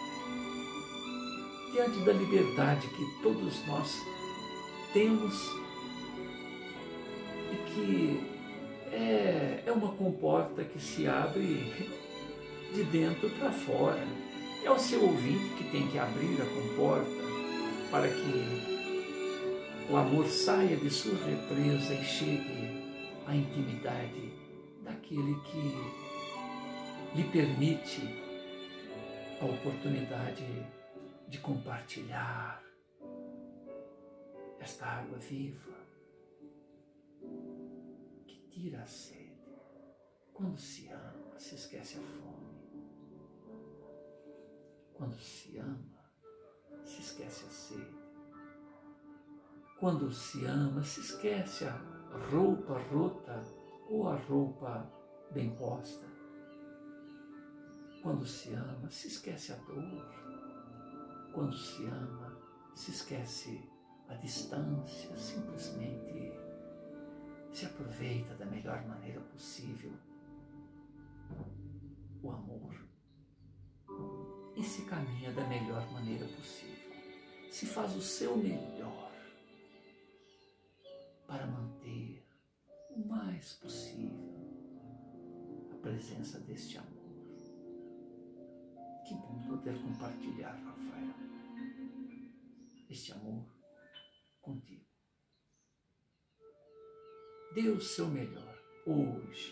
[SPEAKER 1] diante da liberdade que todos nós temos e que é uma comporta que se abre de dentro para fora. É o seu ouvinte que tem que abrir a comporta para que o amor saia de sua represa e chegue à intimidade daquele que lhe permite a oportunidade de compartilhar esta água viva que tira a sede. Quando se ama, se esquece a fome. Quando se ama, se esquece a sede. Quando se ama, se esquece a roupa rota ou a roupa bem posta. Quando se ama, se esquece a dor. Quando se ama, se esquece a distância, simplesmente se aproveita da melhor maneira possível o amor e se caminha da melhor maneira possível. Se faz o seu melhor para manter o mais possível a presença deste amor. Que bom poder compartilhar, Rafael, este amor contigo. Dê o seu melhor hoje.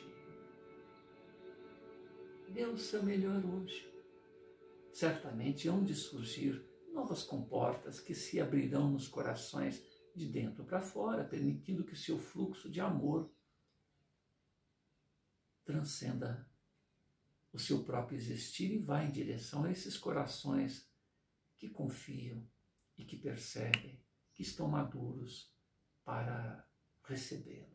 [SPEAKER 1] Dê o seu melhor hoje. Certamente hão de surgir novas comportas que se abrirão nos corações de dentro para fora, permitindo que o seu fluxo de amor transcenda o seu próprio existir e vá em direção a esses corações que confiam e que percebem que estão maduros para recebê-lo.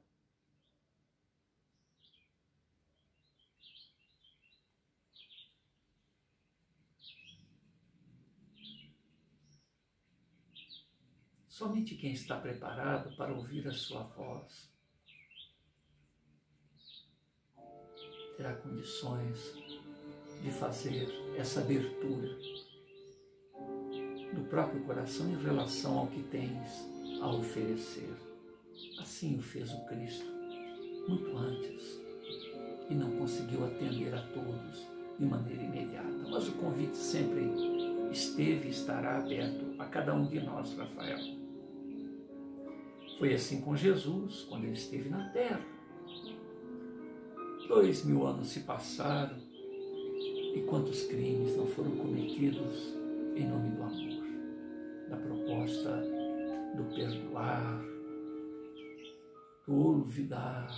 [SPEAKER 1] Somente quem está preparado para ouvir a sua voz terá condições de fazer essa abertura do próprio coração em relação ao que tens a oferecer. Assim o fez o Cristo, muito antes, e não conseguiu atender a todos de maneira imediata. Mas o convite sempre esteve e estará aberto a cada um de nós, Rafael. Foi assim com Jesus, quando ele esteve na terra. 2000 anos se passaram, e quantos crimes não foram cometidos em nome do amor, da proposta do perdoar, do olvidar,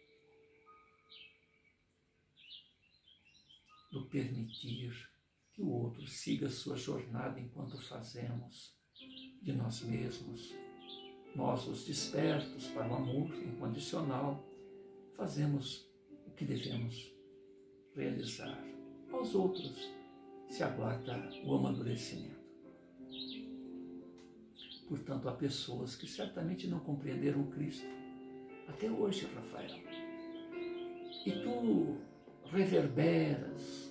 [SPEAKER 1] do permitir que o outro siga a sua jornada enquanto fazemos de nós mesmos. Nós, os despertos para o amor incondicional, fazemos o que devemos realizar. Aos outros se aguarda o amadurecimento. Portanto, há pessoas que certamente não compreenderam Cristo até hoje, Rafael. E tu reverberas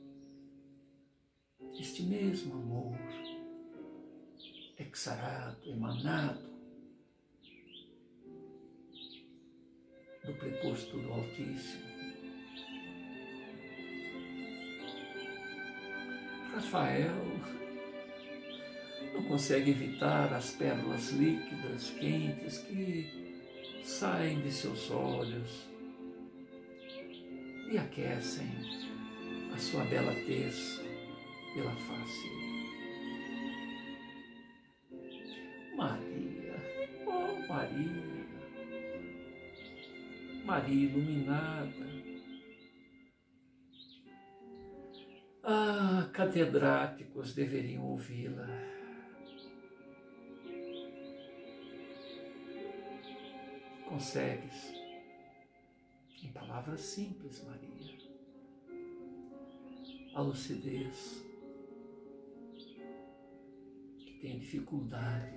[SPEAKER 1] este mesmo amor exarado, emanado do preposto do Altíssimo. Rafael não consegue evitar as pérolas líquidas, quentes, que saem de seus olhos e aquecem a sua bela tez pela face. Maria, oh Maria, Maria iluminada, catedráticos deveriam ouvi-la. Consegues, em palavras simples, Maria, a lucidez que tem dificuldade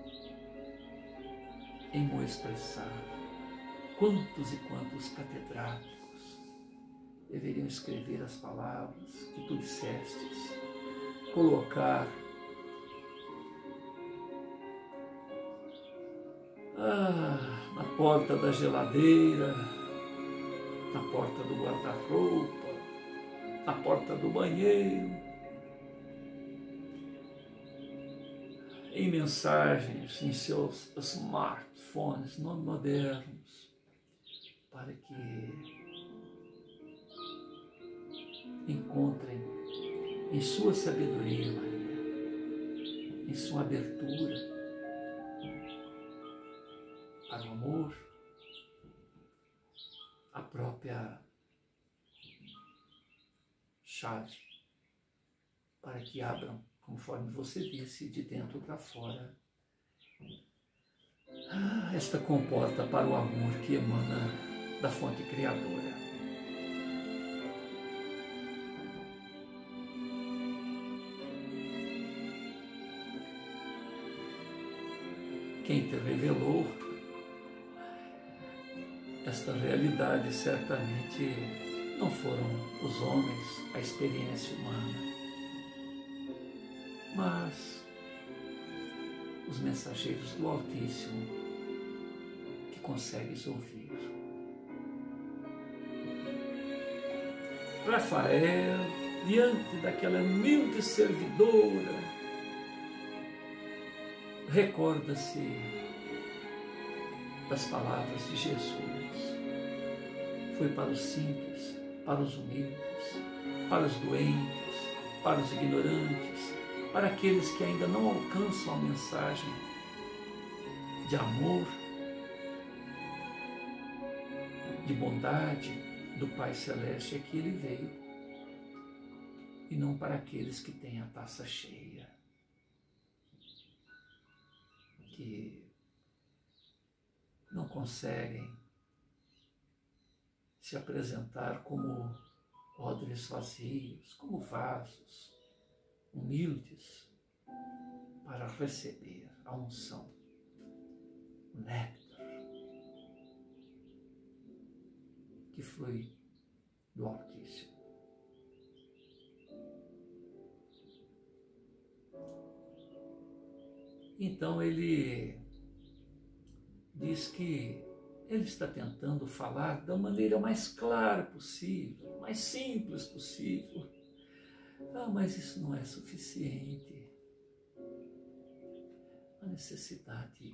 [SPEAKER 1] em me expressar. Quantos e quantos catedráticos deveriam escrever as palavras que tu dissestes, colocar na porta da geladeira, na porta do guarda-roupa, na porta do banheiro, em mensagens em seus smartphones não modernos, para que encontrem em sua sabedoria, Maria, em sua abertura para o amor, a própria chave para que abram, conforme você disse, de dentro para fora, esta comporta para o amor que emana da fonte criadora. Quem te revelou esta realidade certamente não foram os homens, a experiência humana, mas os mensageiros do Altíssimo que consegues ouvir. Rafael, diante daquela humilde servidora, recorda-se das palavras de Jesus. Foi para os simples, para os humildes, para os doentes, para os ignorantes, para aqueles que ainda não alcançam a mensagem de amor, de bondade do Pai Celeste, é que Ele veio, e não para aqueles que têm a taça cheia, que não conseguem se apresentar como odres vazios, como vasos humildes para receber a unção, o néctar que flui do Altíssimo. Então ele diz que ele está tentando falar da maneira mais clara possível, mais simples possível. Mas isso não é suficiente. A necessidade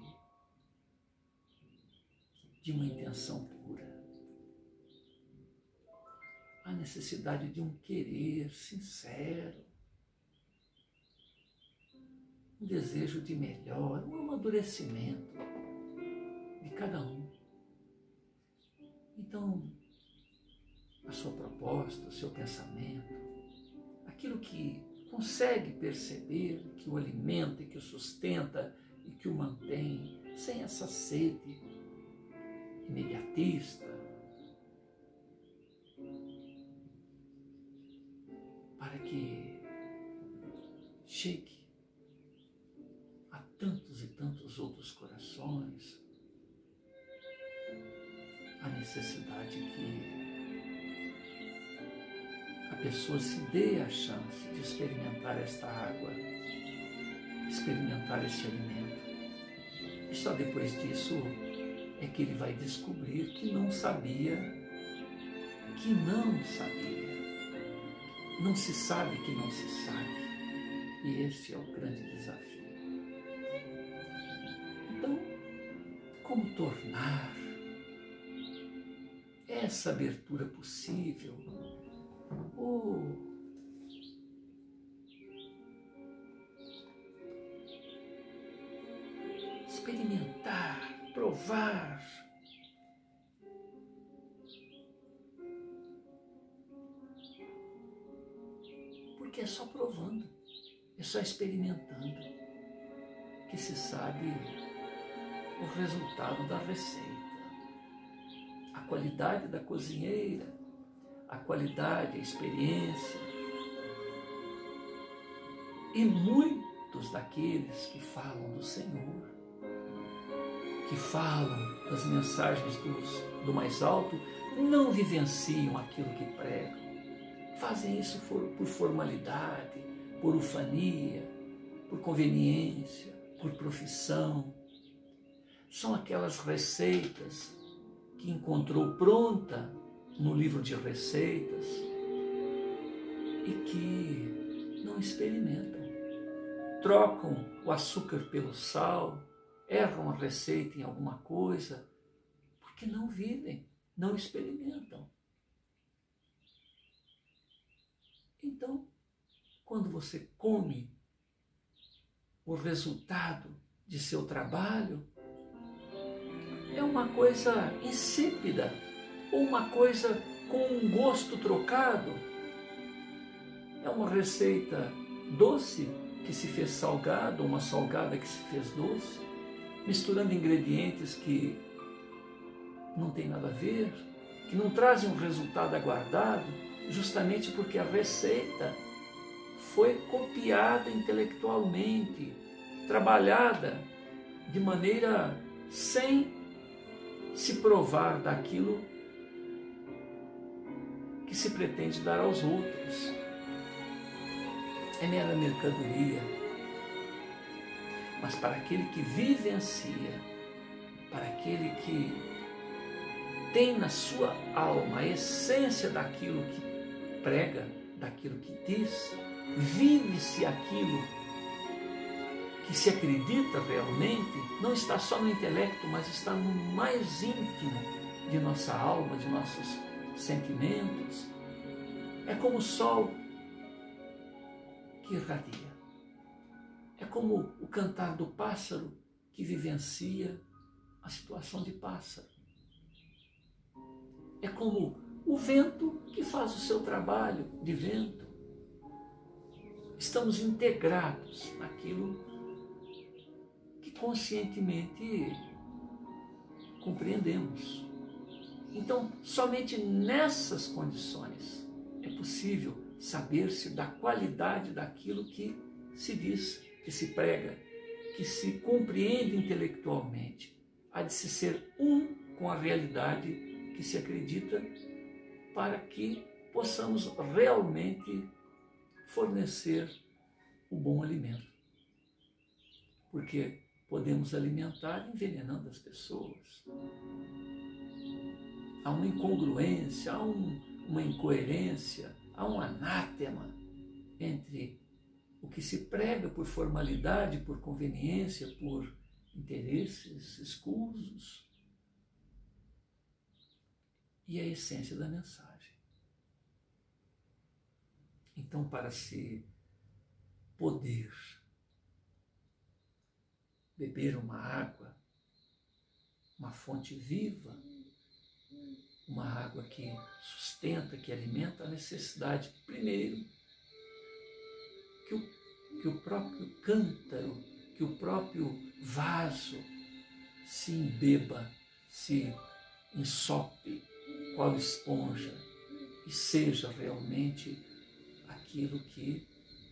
[SPEAKER 1] de uma intenção pura. A necessidade de um querer sincero. Um desejo de melhor, um amadurecimento de cada um. Então, a sua proposta, o seu pensamento, aquilo que consegue perceber, que o alimenta, que o sustenta e que o mantém, sem essa sede imediatista, para que chegue a tantos e tantos outros corações a necessidade que a pessoa se dê a chance de experimentar esta água, experimentar esse alimento. E só depois disso é que ele vai descobrir que não sabia, que não sabia. Não se sabe que não se sabe. E este é o grande desafio. Então, como tornar essa abertura possível? Experimentar, provar. Porque é só provando, é só experimentando que se sabe o resultado da receita. A qualidade da cozinheira, a qualidade, a experiência. E muitos daqueles que falam do Senhor, que falam das mensagens do mais alto, não vivenciam aquilo que pregam. Fazem isso por formalidade, por ufania, por conveniência, por profissão. São aquelas receitas que encontrou pronta no livro de receitas e que não experimentam. Trocam o açúcar pelo sal, erram a receita em alguma coisa, porque não vivem, não experimentam. Então, quando você come o resultado de seu trabalho, é uma coisa insípida, ou uma coisa com um gosto trocado. É uma receita doce que se fez salgada, ou uma salgada que se fez doce, misturando ingredientes que não tem nada a ver, que não trazem um resultado aguardado, justamente porque a receita foi copiada intelectualmente, trabalhada de maneira sem se provar daquilo que se pretende dar aos outros. É mera mercadoria. Mas para aquele que vivencia, para aquele que tem na sua alma a essência daquilo que prega, daquilo que diz, vive-se aquilo que se acredita realmente, não está só no intelecto, mas está no mais íntimo de nossa alma, de nossos sentimentos. É como o sol que irradia. É como o cantar do pássaro que vivencia a situação de pássaro. É como o vento que faz o seu trabalho de vento. Estamos integrados naquilo que conscientemente compreendemos. Então, somente nessas condições é possível saber-se da qualidade daquilo que se diz, que se prega, que se compreende intelectualmente. Há de se ser um com a realidade que se acredita, para que possamos realmente fornecer o bom alimento. Porque podemos alimentar envenenando as pessoas. Há uma incongruência, há uma incoerência, há um anátema entre o que se prega por formalidade, por conveniência, por interesses escusos e a essência da mensagem. Então, para se poder beber uma água, uma fonte viva, uma água que sustenta, que alimenta a necessidade, primeiro, que o próprio cântaro, que o próprio vaso se embeba, se ensope, qual esponja, e seja realmente aquilo que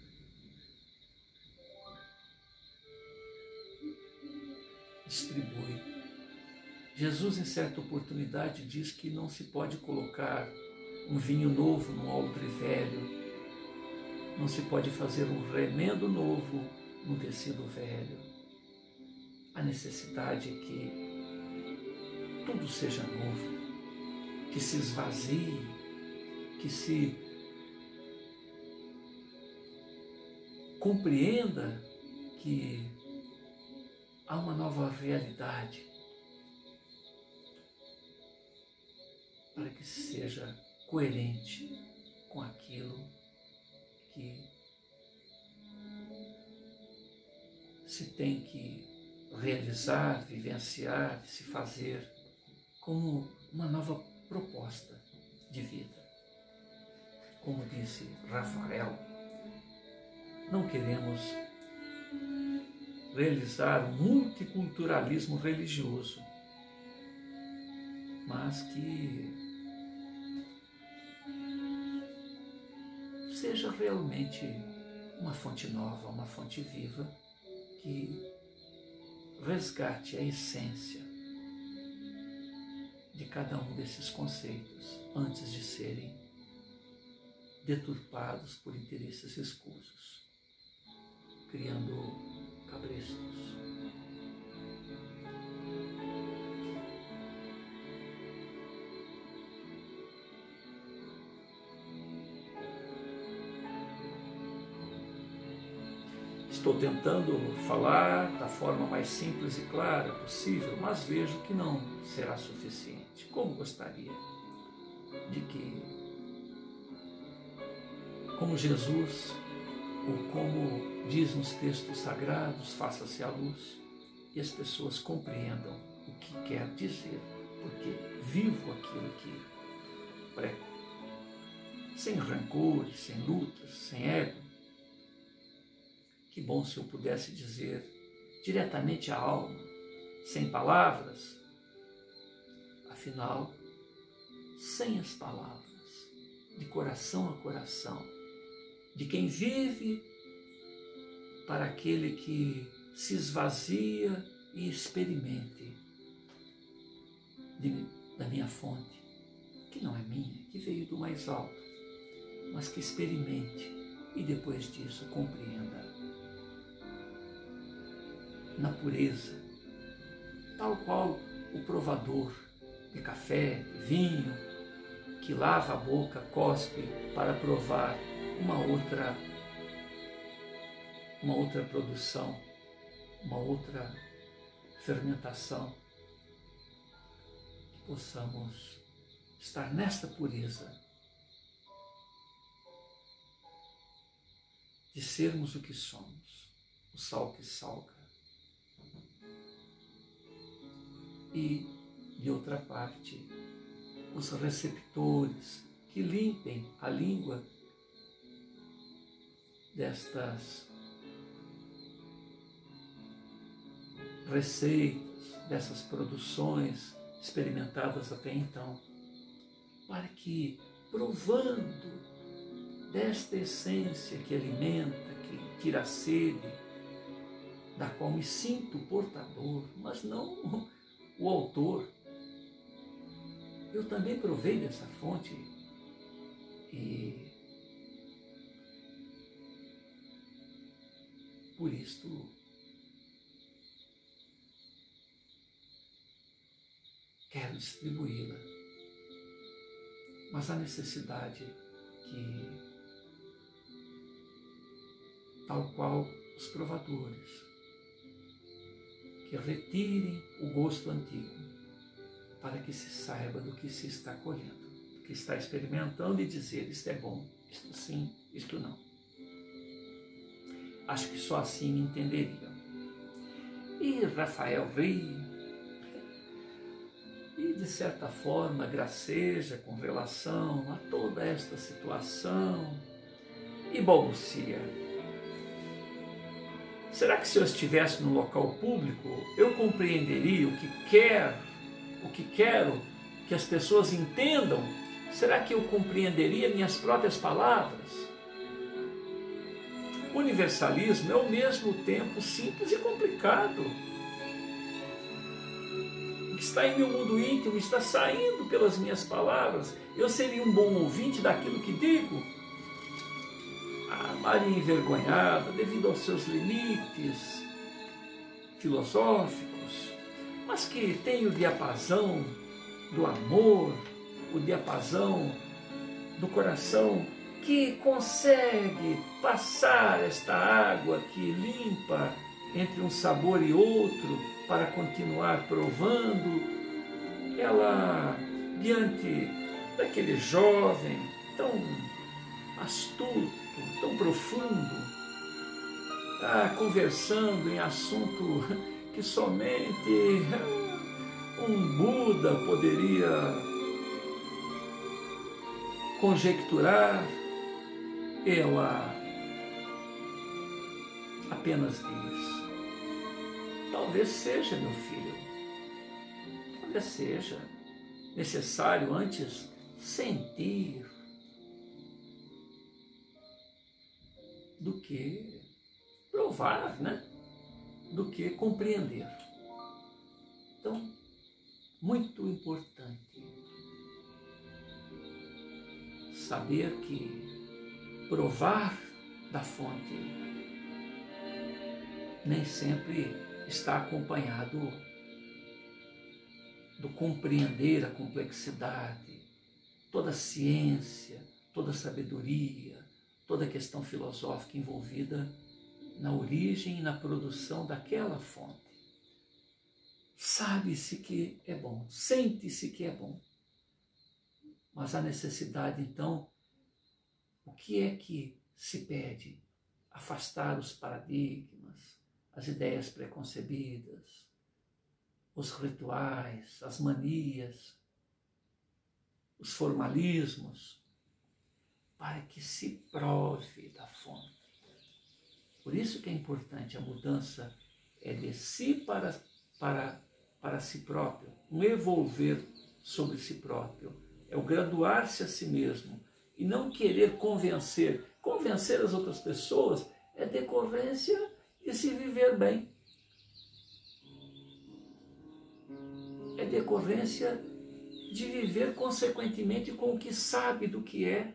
[SPEAKER 1] distribui. Jesus, em certa oportunidade, diz que não se pode colocar um vinho novo num odre velho, não se pode fazer um remendo novo num tecido velho. A necessidade é que tudo seja novo, que se esvazie, que se compreenda que há uma nova realidade, para que seja coerente com aquilo que se tem que realizar, vivenciar, se fazer como uma nova proposta de vida. Como disse Rafael, não queremos realizar um multiculturalismo religioso, mas que seja realmente uma fonte nova, uma fonte viva, que resgate a essência de cada um desses conceitos antes de serem deturpados por interesses escusos, criando cabrestos. Estou tentando falar da forma mais simples e clara possível, mas vejo que não será suficiente. Como gostaria de que, como Jesus, ou como diz nos textos sagrados, faça-se a luz, e as pessoas compreendam o que quer dizer, porque vivo aquilo que prego, sem rancores, sem lutas, sem ego. Que bom se eu pudesse dizer diretamente à alma, sem palavras, afinal, sem as palavras, de coração a coração, de quem vive para aquele que se esvazia e experimente da minha fonte, que não é minha, que veio do mais alto, mas que experimente e depois disso compreenda na pureza, tal qual o provador de café, de vinho, que lava a boca, cospe para provar uma outra produção, uma outra fermentação, que possamos estar nesta pureza, de sermos o que somos, o sal que salga. E, de outra parte, os receptores que limpem a língua destas receitas, dessas produções experimentadas até então, para que, provando desta essência que alimenta, que tira a sede, da qual me sinto portador, mas não o autor. Eu também provei dessa fonte E por isto quero distribuí-la. Mas a necessidade que, tal qual os provadores, que retirem o gosto antigo, para que se saiba do que se está colhendo, do que está experimentando e dizer: isto é bom, isto sim, isto não. Acho que só assim me entenderiam. E Rafael ri, e de certa forma graceja com relação a toda esta situação e balbucia: será que se eu estivesse no local público, eu compreenderia o que quero que as pessoas entendam? Será que eu compreenderia minhas próprias palavras? O universalismo é ao mesmo tempo simples e complicado. O que está em meu mundo íntimo está saindo pelas minhas palavras. Eu seria um bom ouvinte daquilo que digo? A Maria envergonhada devido aos seus limites filosóficos, mas que tem o diapasão do amor, o diapasão do coração, que consegue passar esta água que limpa entre um sabor e outro para continuar provando. Ela, diante daquele jovem tão astuto, tão profundo, conversando em assunto que somente um Buda poderia conjecturar, ela apenas diz: talvez seja, meu filho, talvez seja necessário antes sentir do que provar, né? Do que compreender. Então, muito importante saber que provar da fonte nem sempre está acompanhado do compreender a complexidade, toda a ciência, toda a sabedoria, toda a questão filosófica envolvida na origem e na produção daquela fonte. Sabe-se que é bom, sente-se que é bom, mas a necessidade, então, o que é que se pede? Afastar os paradigmas, as ideias preconcebidas, os rituais, as manias, os formalismos, para que se prove da fonte. Por isso que é importante, a mudança é de si para si próprio, um evolver sobre si próprio, é o graduar-se a si mesmo e não querer convencer. Convencer as outras pessoas é decorrência de se viver bem. É decorrência de viver consequentemente com o que sabe do que é.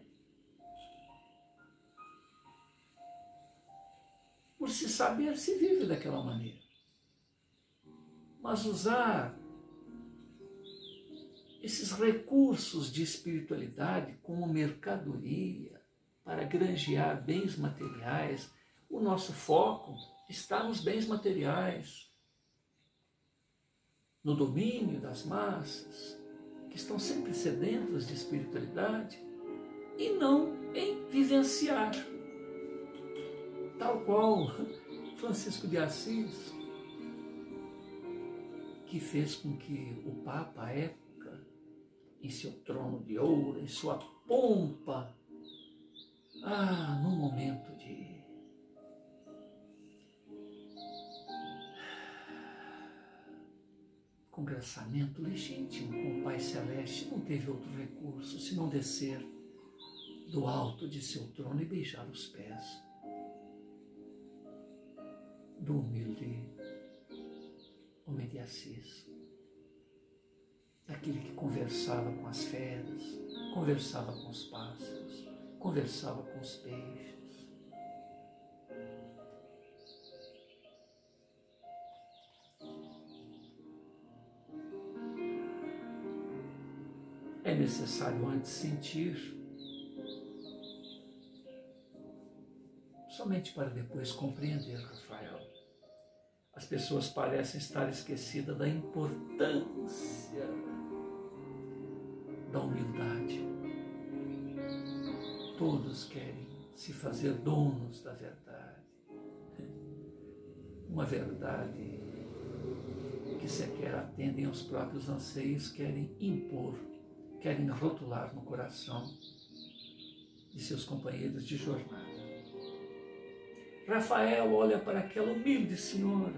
[SPEAKER 1] Por se saber, se vive daquela maneira. Mas usar esses recursos de espiritualidade como mercadoria para granjear bens materiais, o nosso foco está nos bens materiais, no domínio das massas, que estão sempre sedentas de espiritualidade, e não em vivenciar. Tal qual Francisco de Assis, que fez com que o Papa, à época, em seu trono de ouro, em sua pompa, num momento de congraçamento legítimo com o Pai Celeste, não teve outro recurso senão descer do alto de seu trono e beijar os pés do humilde homem de Assis, daquele que conversava com as feras, conversava com os pássaros, conversava com os peixes. É necessário antes sentir, somente para depois compreender, Rafael. As pessoas parecem estar esquecidas da importância da humildade. Todos querem se fazer donos da verdade. Uma verdade que sequer atendem aos próprios anseios, querem impor, querem rotular no coração de seus companheiros de jornada. Rafael olha para aquela humilde senhora,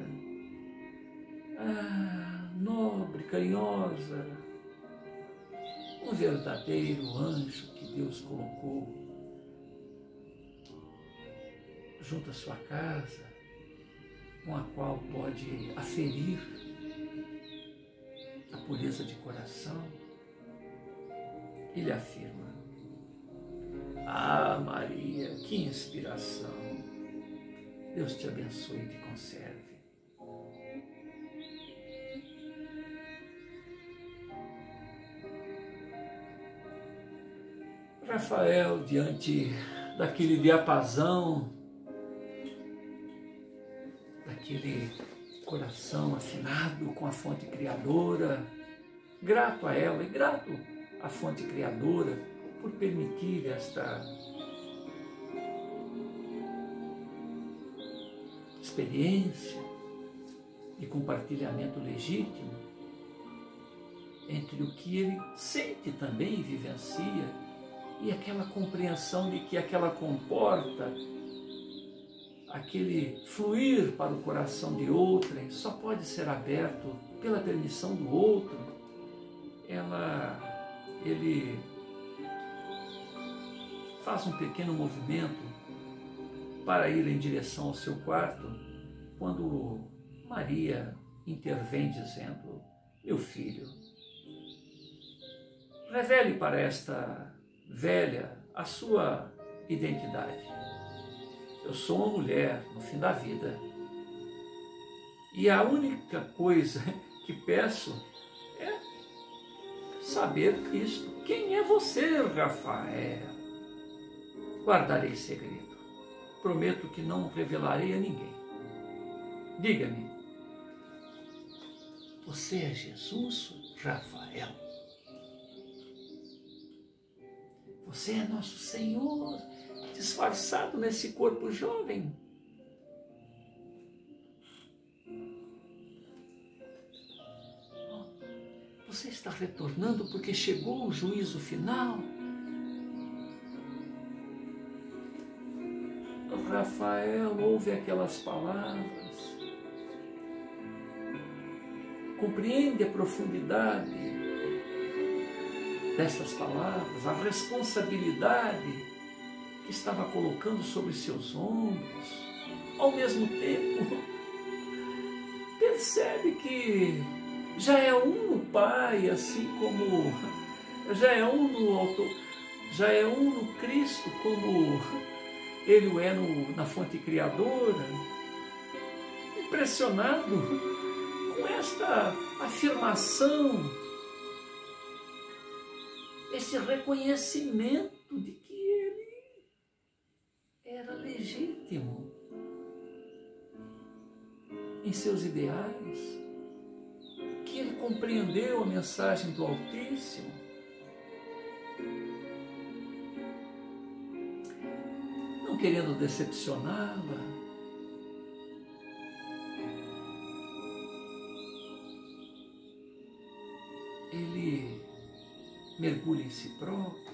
[SPEAKER 1] nobre, carinhosa, um verdadeiro anjo que Deus colocou junto à sua casa, com a qual pode aferir a pureza de coração. Ele afirma: ah, Maria, que inspiração! Deus te abençoe e te conserve. Rafael, diante daquele diapasão, daquele coração afinado com a fonte criadora, grato a ela e grato à fonte criadora por permitir esta experiência de compartilhamento legítimo entre o que ele sente também e vivencia e aquela compreensão de que aquela comporta, aquele fluir para o coração de outrem só pode ser aberto pela permissão do outro. Ele faz um pequeno movimento para ir em direção ao seu quarto, quando Maria intervém dizendo: meu filho, revele para esta velha a sua identidade. Eu sou uma mulher no fim da vida e a única coisa que peço é saber isto. Quem é você, Rafael? Guardarei segredo. Prometo que não revelarei a ninguém. Diga-me, você é Jesus, Rafael? Você é nosso Senhor, disfarçado nesse corpo jovem? Você está retornando porque chegou o juízo final? Rafael ouve aquelas palavras, compreende a profundidade dessas palavras, a responsabilidade que estava colocando sobre seus ombros. Ao mesmo tempo, percebe que já é um no Pai, assim como já é um no Cristo, como Ele o é na fonte criadora. Impressionado com esta afirmação, esse reconhecimento de que ele era legítimo em seus ideais, que ele compreendeu a mensagem do Altíssimo. Não querendo decepcioná-la, ele mergulha em si próprio.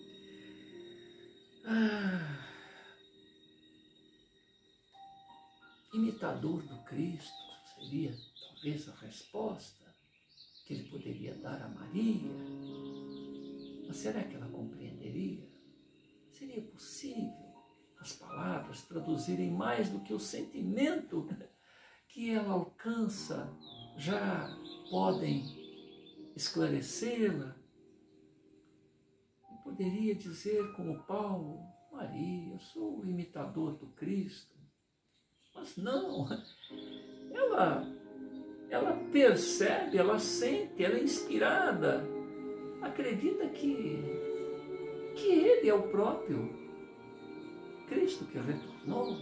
[SPEAKER 1] Imitador do Cristo seria talvez a resposta que ele poderia dar a Maria. Mas será que ela compreenderia? Seria possível as palavras traduzirem mais do que o sentimento que ela alcança? Já podem esclarecê-la? poderia dizer como Paulo: Maria, eu sou o imitador do Cristo. Mas não, ela percebe, ela sente, ela é inspirada, acredita que Ele é o próprio Cristo que retornou.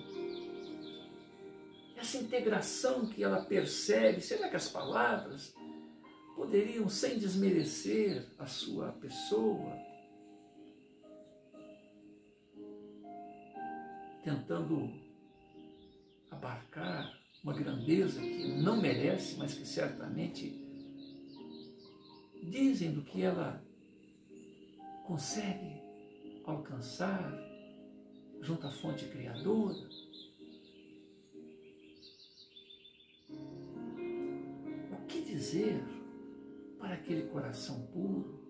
[SPEAKER 1] Essa integração que ela percebe, será que as palavras poderiam, sem desmerecer a sua pessoa, tentando abarcar uma grandeza que não merece, mas que certamente dizem do que ela consegue alcançar junto à fonte criadora? O que dizer para aquele coração puro,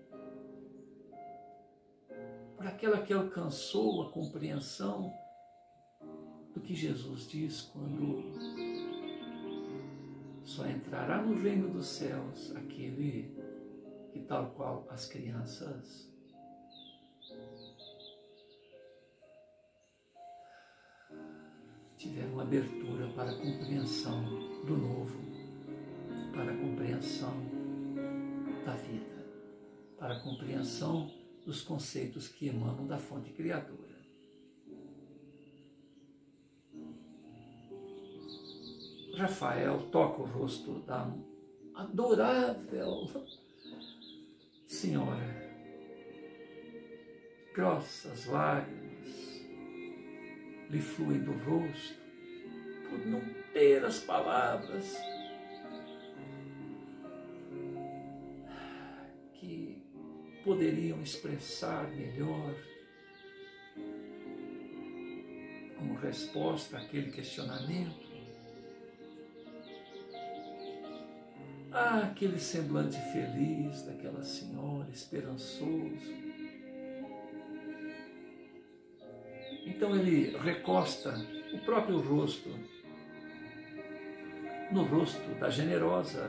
[SPEAKER 1] para aquela que alcançou a compreensão do que Jesus diz quando só entrará no reino dos céus aquele que, tal qual as crianças, tiveram abertura para a compreensão do novo, para a compreensão da vida, para a compreensão dos conceitos que emanam da fonte criadora. Rafael toca o rosto da adorável Senhora. Grossas lágrimas lhe fluem do rosto por não ter as palavras que poderiam expressar melhor como resposta àquele questionamento. Aquele semblante feliz daquela senhora, esperançoso. Então ele recosta o próprio rosto no rosto da generosa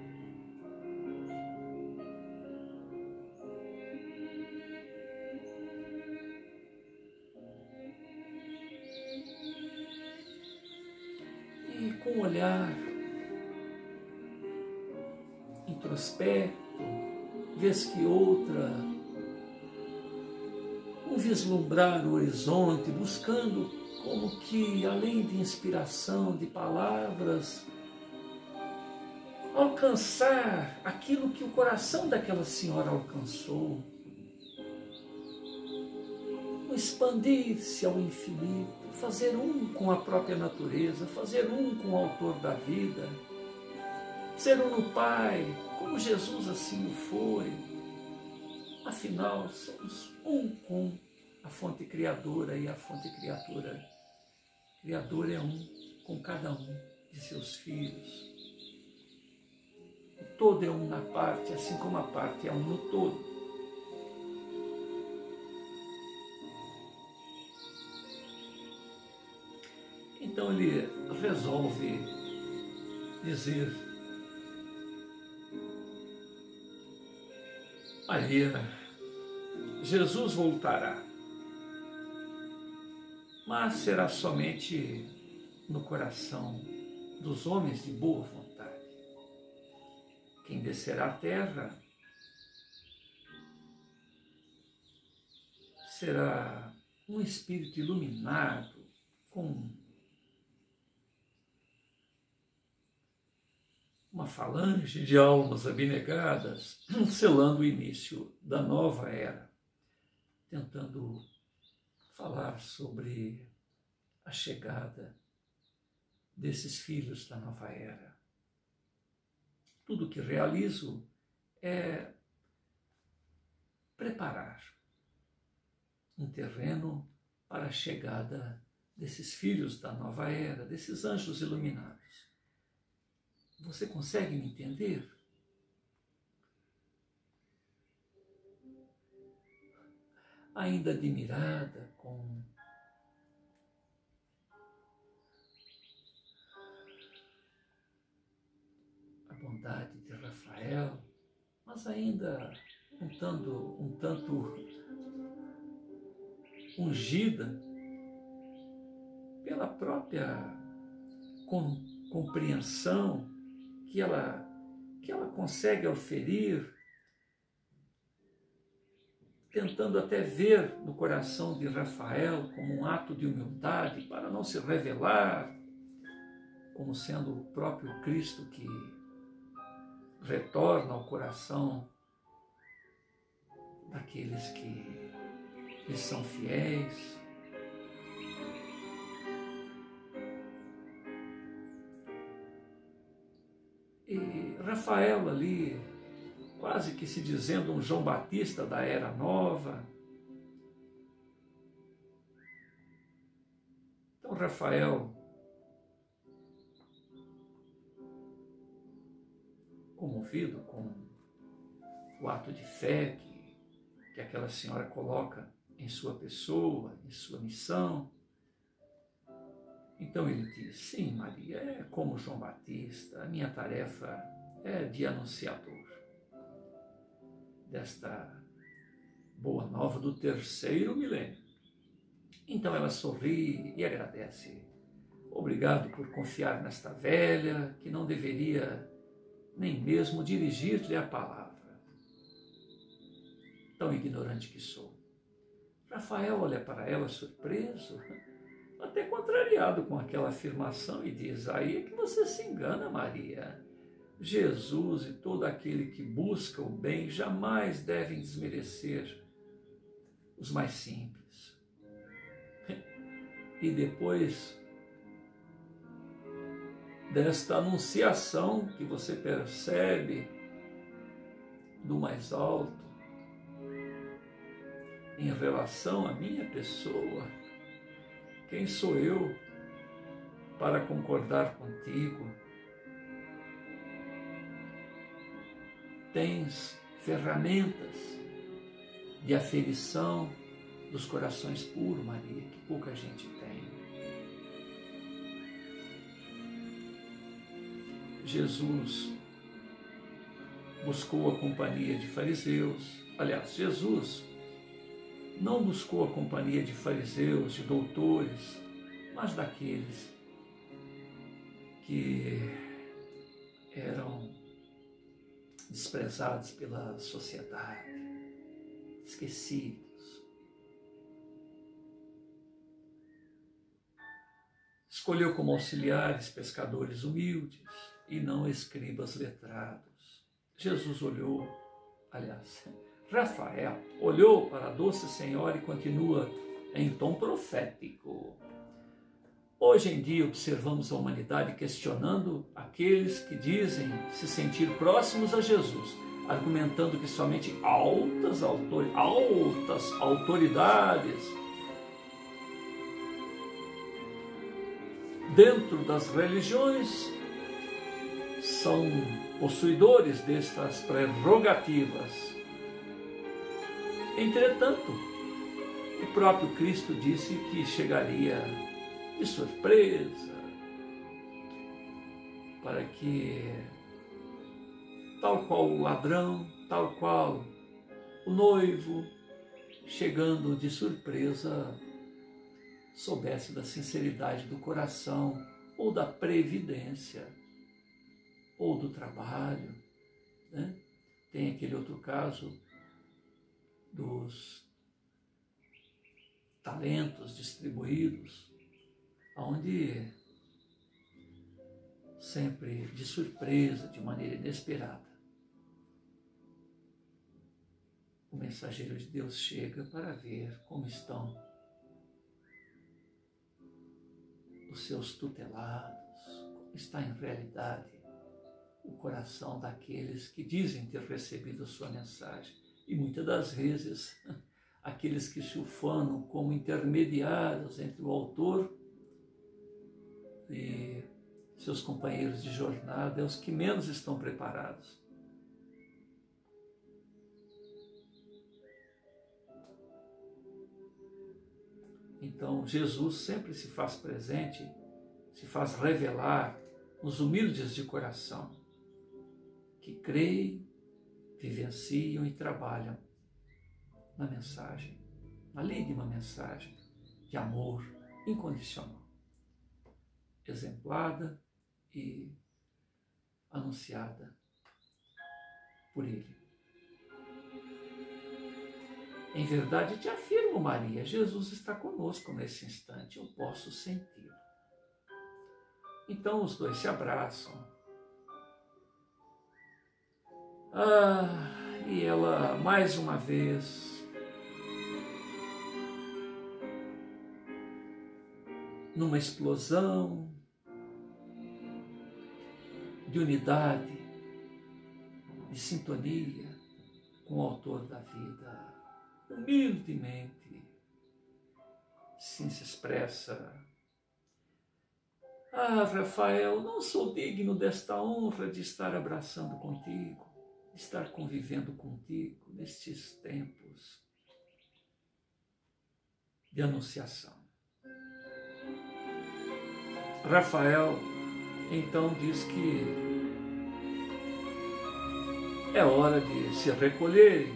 [SPEAKER 1] e com um olhar introspecto, vez que outra, um vislumbrar o horizonte, buscando como que, além de inspiração, de palavras, alcançar aquilo que o coração daquela senhora alcançou, expandir-se ao infinito, fazer um com a própria natureza, fazer um com o autor da vida, ser um no Pai, como Jesus assim o foi. Afinal, somos um com a fonte criadora, e a fonte criadora é um com cada um de seus filhos. O todo é um na parte, assim como a parte é um no todo. Então ele resolve dizer: Maria, Jesus voltará, mas será somente no coração dos homens de boa vontade. Quem descerá à terra será um espírito iluminado, com uma falange de almas abnegadas, selando o início da nova era, tentando falar sobre a chegada desses filhos da nova era. Tudo que realizo é preparar um terreno para a chegada desses filhos da nova era, desses anjos iluminados. Você consegue me entender? Ainda admirada com a bondade de Rafael, mas ainda um tanto ungida pela própria compreensão que ela consegue oferir, tentando até ver no coração de Rafael como um ato de humildade para não se revelar como sendo o próprio Cristo que retorna ao coração daqueles que lhe são fiéis. E Rafael ali, quase que se dizendo um João Batista da Era Nova. Então Rafael, comovido com o ato de fé que aquela senhora coloca em sua pessoa, em sua missão, então ele diz: sim, Maria, é como João Batista, a minha tarefa é de anunciador desta boa nova do terceiro milênio. Então ela sorri e agradece. Obrigado por confiar nesta velha, que não deveria nem mesmo dirigir-lhe a palavra. Tão ignorante que sou. Rafael olha para ela surpreso, até contrariado com aquela afirmação, e diz: aí é que você se engana, Maria. Jesus e todo aquele que busca o bem jamais devem desmerecer os mais simples. E depois desta anunciação que você percebe do mais alto em relação à minha pessoa, quem sou eu para concordar contigo? Tens ferramentas de aferição dos corações puros, Maria, que pouca gente tem. Jesus buscou a companhia de fariseus. Aliás, Jesus não buscou a companhia de fariseus, de doutores, mas daqueles que eram desprezados pela sociedade, esquecidos. Escolheu como auxiliares pescadores humildes e não escribas letrados. Jesus olhou, aliás, Rafael olhou para a doce senhora e continua em tom profético. Hoje em dia observamos a humanidade questionando aqueles que dizem se sentir próximos a Jesus, argumentando que somente altas autoridades dentro das religiões são possuidores destas prerrogativas. Entretanto, o próprio Cristo disse que chegaria de surpresa, para que, tal qual o ladrão, tal qual o noivo, chegando de surpresa, soubesse da sinceridade do coração, ou da previdência, ou do trabalho, né? Tem aquele outro caso dos talentos distribuídos, onde sempre de surpresa, de maneira inesperada, o mensageiro de Deus chega para ver como estão os seus tutelados, como está em realidade o coração daqueles que dizem ter recebido a sua mensagem. E muitas das vezes, aqueles que se ufanam como intermediários entre o autor e seus companheiros de jornada, é os que menos estão preparados. Então, Jesus sempre se faz presente, se faz revelar nos humildes de coração, que creem vivenciam e trabalham na mensagem, na lei de uma mensagem de amor incondicional, exemplada e anunciada por Ele. Em verdade te afirmo, Maria, Jesus está conosco nesse instante, eu posso senti-lo. Então os dois se abraçam. E ela, mais uma vez, numa explosão de unidade, de sintonia com o autor da vida, humildemente se expressa: Rafael, não sou digno desta honra de estar abraçando contigo, de estar convivendo contigo nestes tempos de anunciação. Rafael então diz que é hora de se recolherem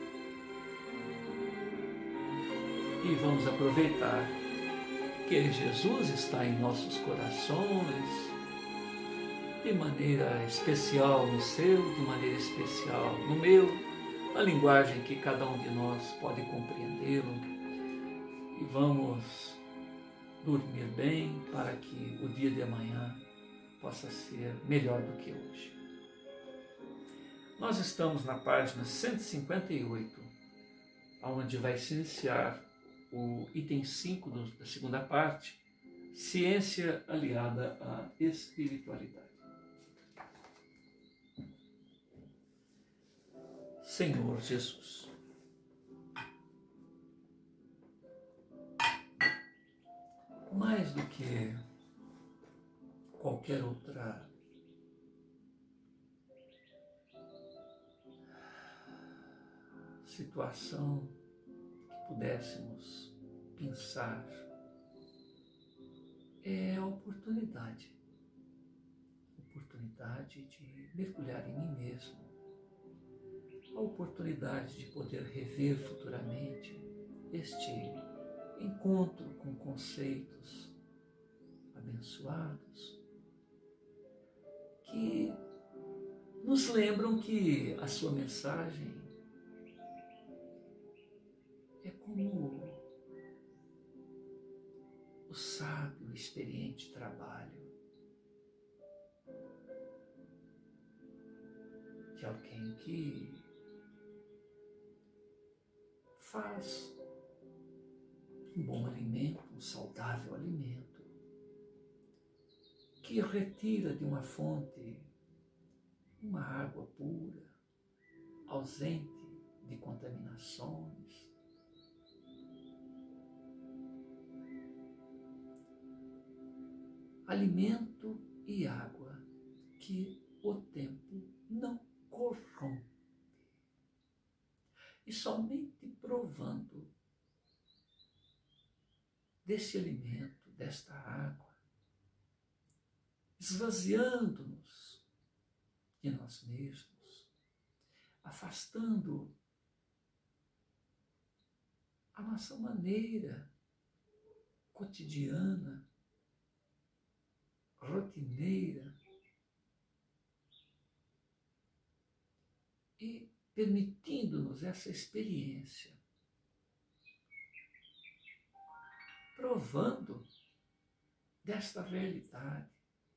[SPEAKER 1] e vamos aproveitar que Jesus está em nossos corações, de maneira especial no seu, de maneira especial no meu, na linguagem que cada um de nós pode compreendê-lo, e vamos dormir bem para que o dia de amanhã possa ser melhor do que hoje. Nós estamos na página 158, onde vai se iniciar o item 5 da segunda parte, ciência aliada à espiritualidade. Senhor Jesus, mais do que qualquer outra situação que pudéssemos pensar, é a oportunidade de mergulhar em mim mesmo, a oportunidade de poder rever futuramente este encontro com conceitos abençoados que nos lembram que a sua mensagem é como o sábio, experiente trabalho de alguém que faz um bom alimento, um saudável alimento, que retira de uma fonte uma água pura, ausente de contaminações, alimento e água que o tempo não corrompe. E somente provando desse alimento, desta água, esvaziando-nos de nós mesmos, afastando a nossa maneira cotidiana, rotineira, e permitindo-nos essa experiência, provando desta realidade,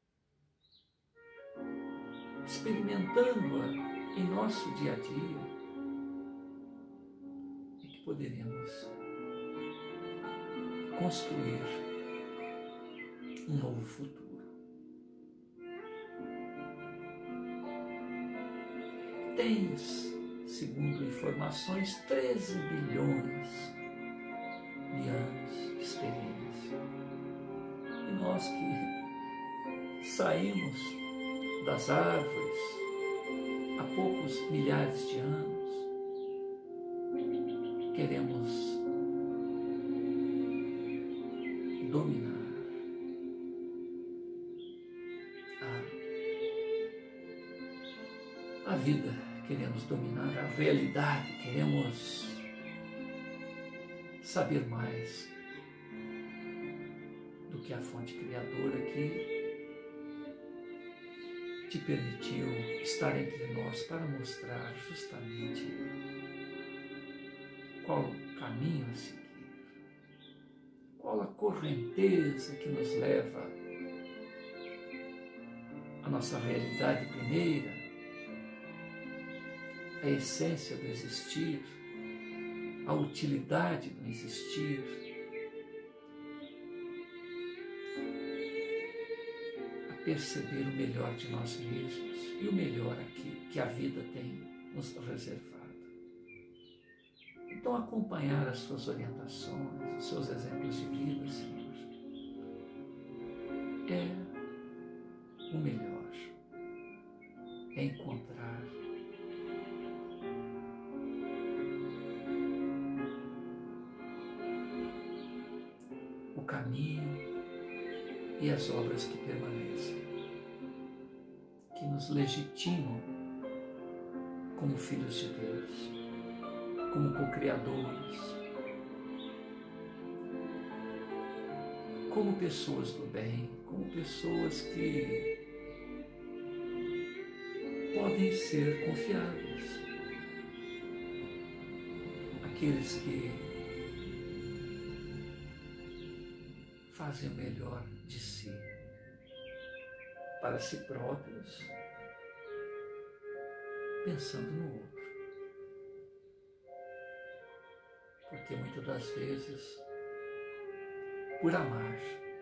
[SPEAKER 1] experimentando-a em nosso dia a dia, e que poderemos construir um novo futuro. Tens, segundo informações, 13 bilhões de anos de experiência. E nós que saímos das árvores há poucos milhares de anos, queremos dominar a vida queremos dominar a realidade, queremos saber mais do que a fonte criadora que te permitiu estar entre nós para mostrar justamente qual o caminho a seguir, qual a correnteza que nos leva à nossa realidade primeira, a essência do existir, a utilidade do existir, a perceber o melhor de nós mesmos e o melhor aqui que a vida tem nos reservado. Então, acompanhar as suas orientações, os seus exemplos de vida, Senhor, é o melhor, é encontrar o caminho e as obras que permanecem, que nos legitimam como filhos de Deus, como co-criadores, como pessoas do bem, como pessoas que podem ser confiáveis, aqueles que fazem o melhor de si para si próprios, pensando no outro. Porque muitas das vezes, por amar,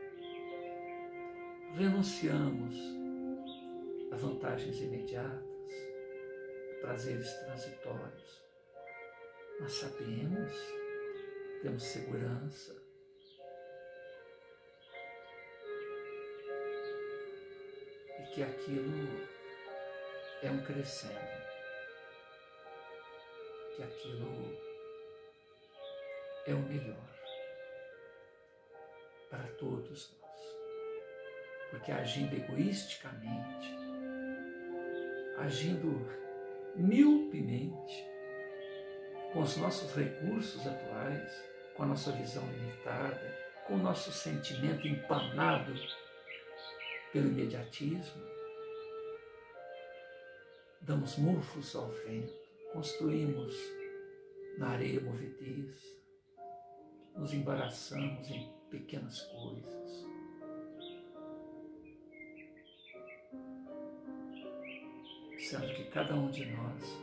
[SPEAKER 1] renunciamos a vantagens imediatas, a prazeres transitórios. Nós sabemos, temos segurança, e que aquilo é um crescendo, que aquilo é o melhor para todos nós. Porque agindo egoisticamente, agindo miopemente, com os nossos recursos atuais, com a nossa visão limitada, com o nosso sentimento empanado pelo imediatismo, damos murros ao vento, construímos na areia movediça, nos embaraçamos em pequenas coisas. Sendo que cada um de nós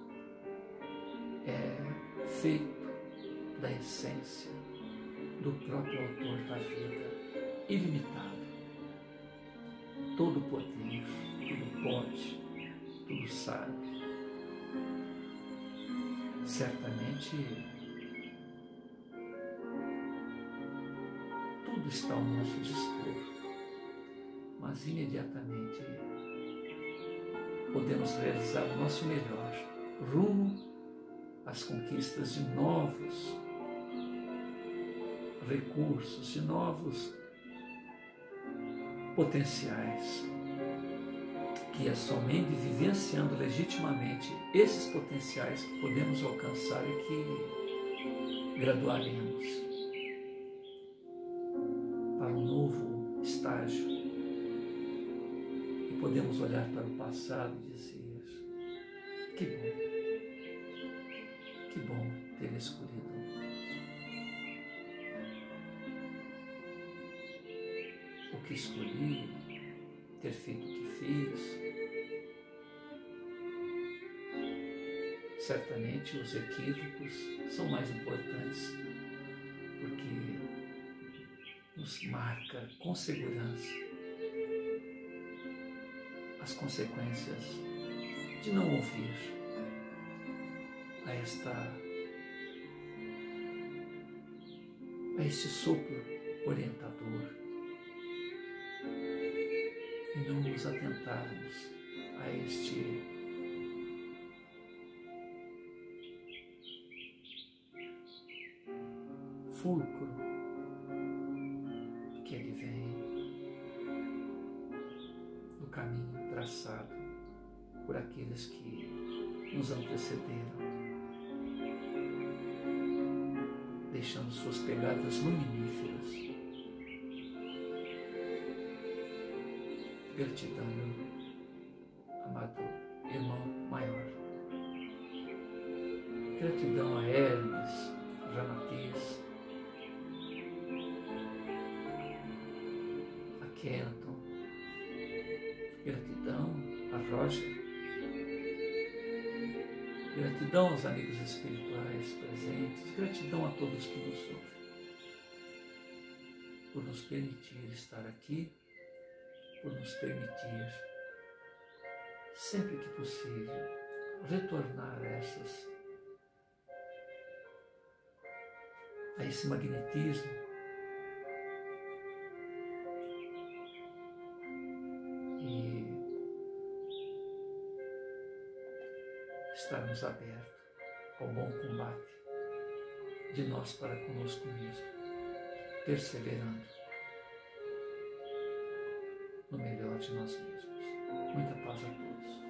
[SPEAKER 1] é feito da essência do próprio autor da vida, ilimitado. Todo poder, tudo pode, tudo sabe. Certamente tudo está ao nosso dispor, mas imediatamente podemos realizar o nosso melhor rumo às conquistas de novos recursos, de novos potenciais, que é somente vivenciando legitimamente esses potenciais que podemos alcançar e que graduaremos para um novo estágio e podemos olhar para o passado e dizer: que bom ter escolhido o que escolhi, ter feito o que fiz. Certamente os equívocos são mais importantes, porque nos marca com segurança as consequências de não ouvir a este sopro orientador e não nos atentarmos a este fulcro que ele vem do caminho traçado por aqueles que nos antecederam, deixando suas pegadas luminíferas. Gratidão, meu amado irmão maior. Gratidão a Hermes, Ramatiz, a Kenton. Gratidão a Roger. Gratidão aos amigos espirituais presentes. Gratidão a todos que nos ouvem, por nos permitir estar aqui, por nos permitir, sempre que possível, retornar a esse magnetismo e estarmos abertos ao bom combate de nós para conosco mesmo, perseverando no melhor de nós mesmos. Muita paz a todos.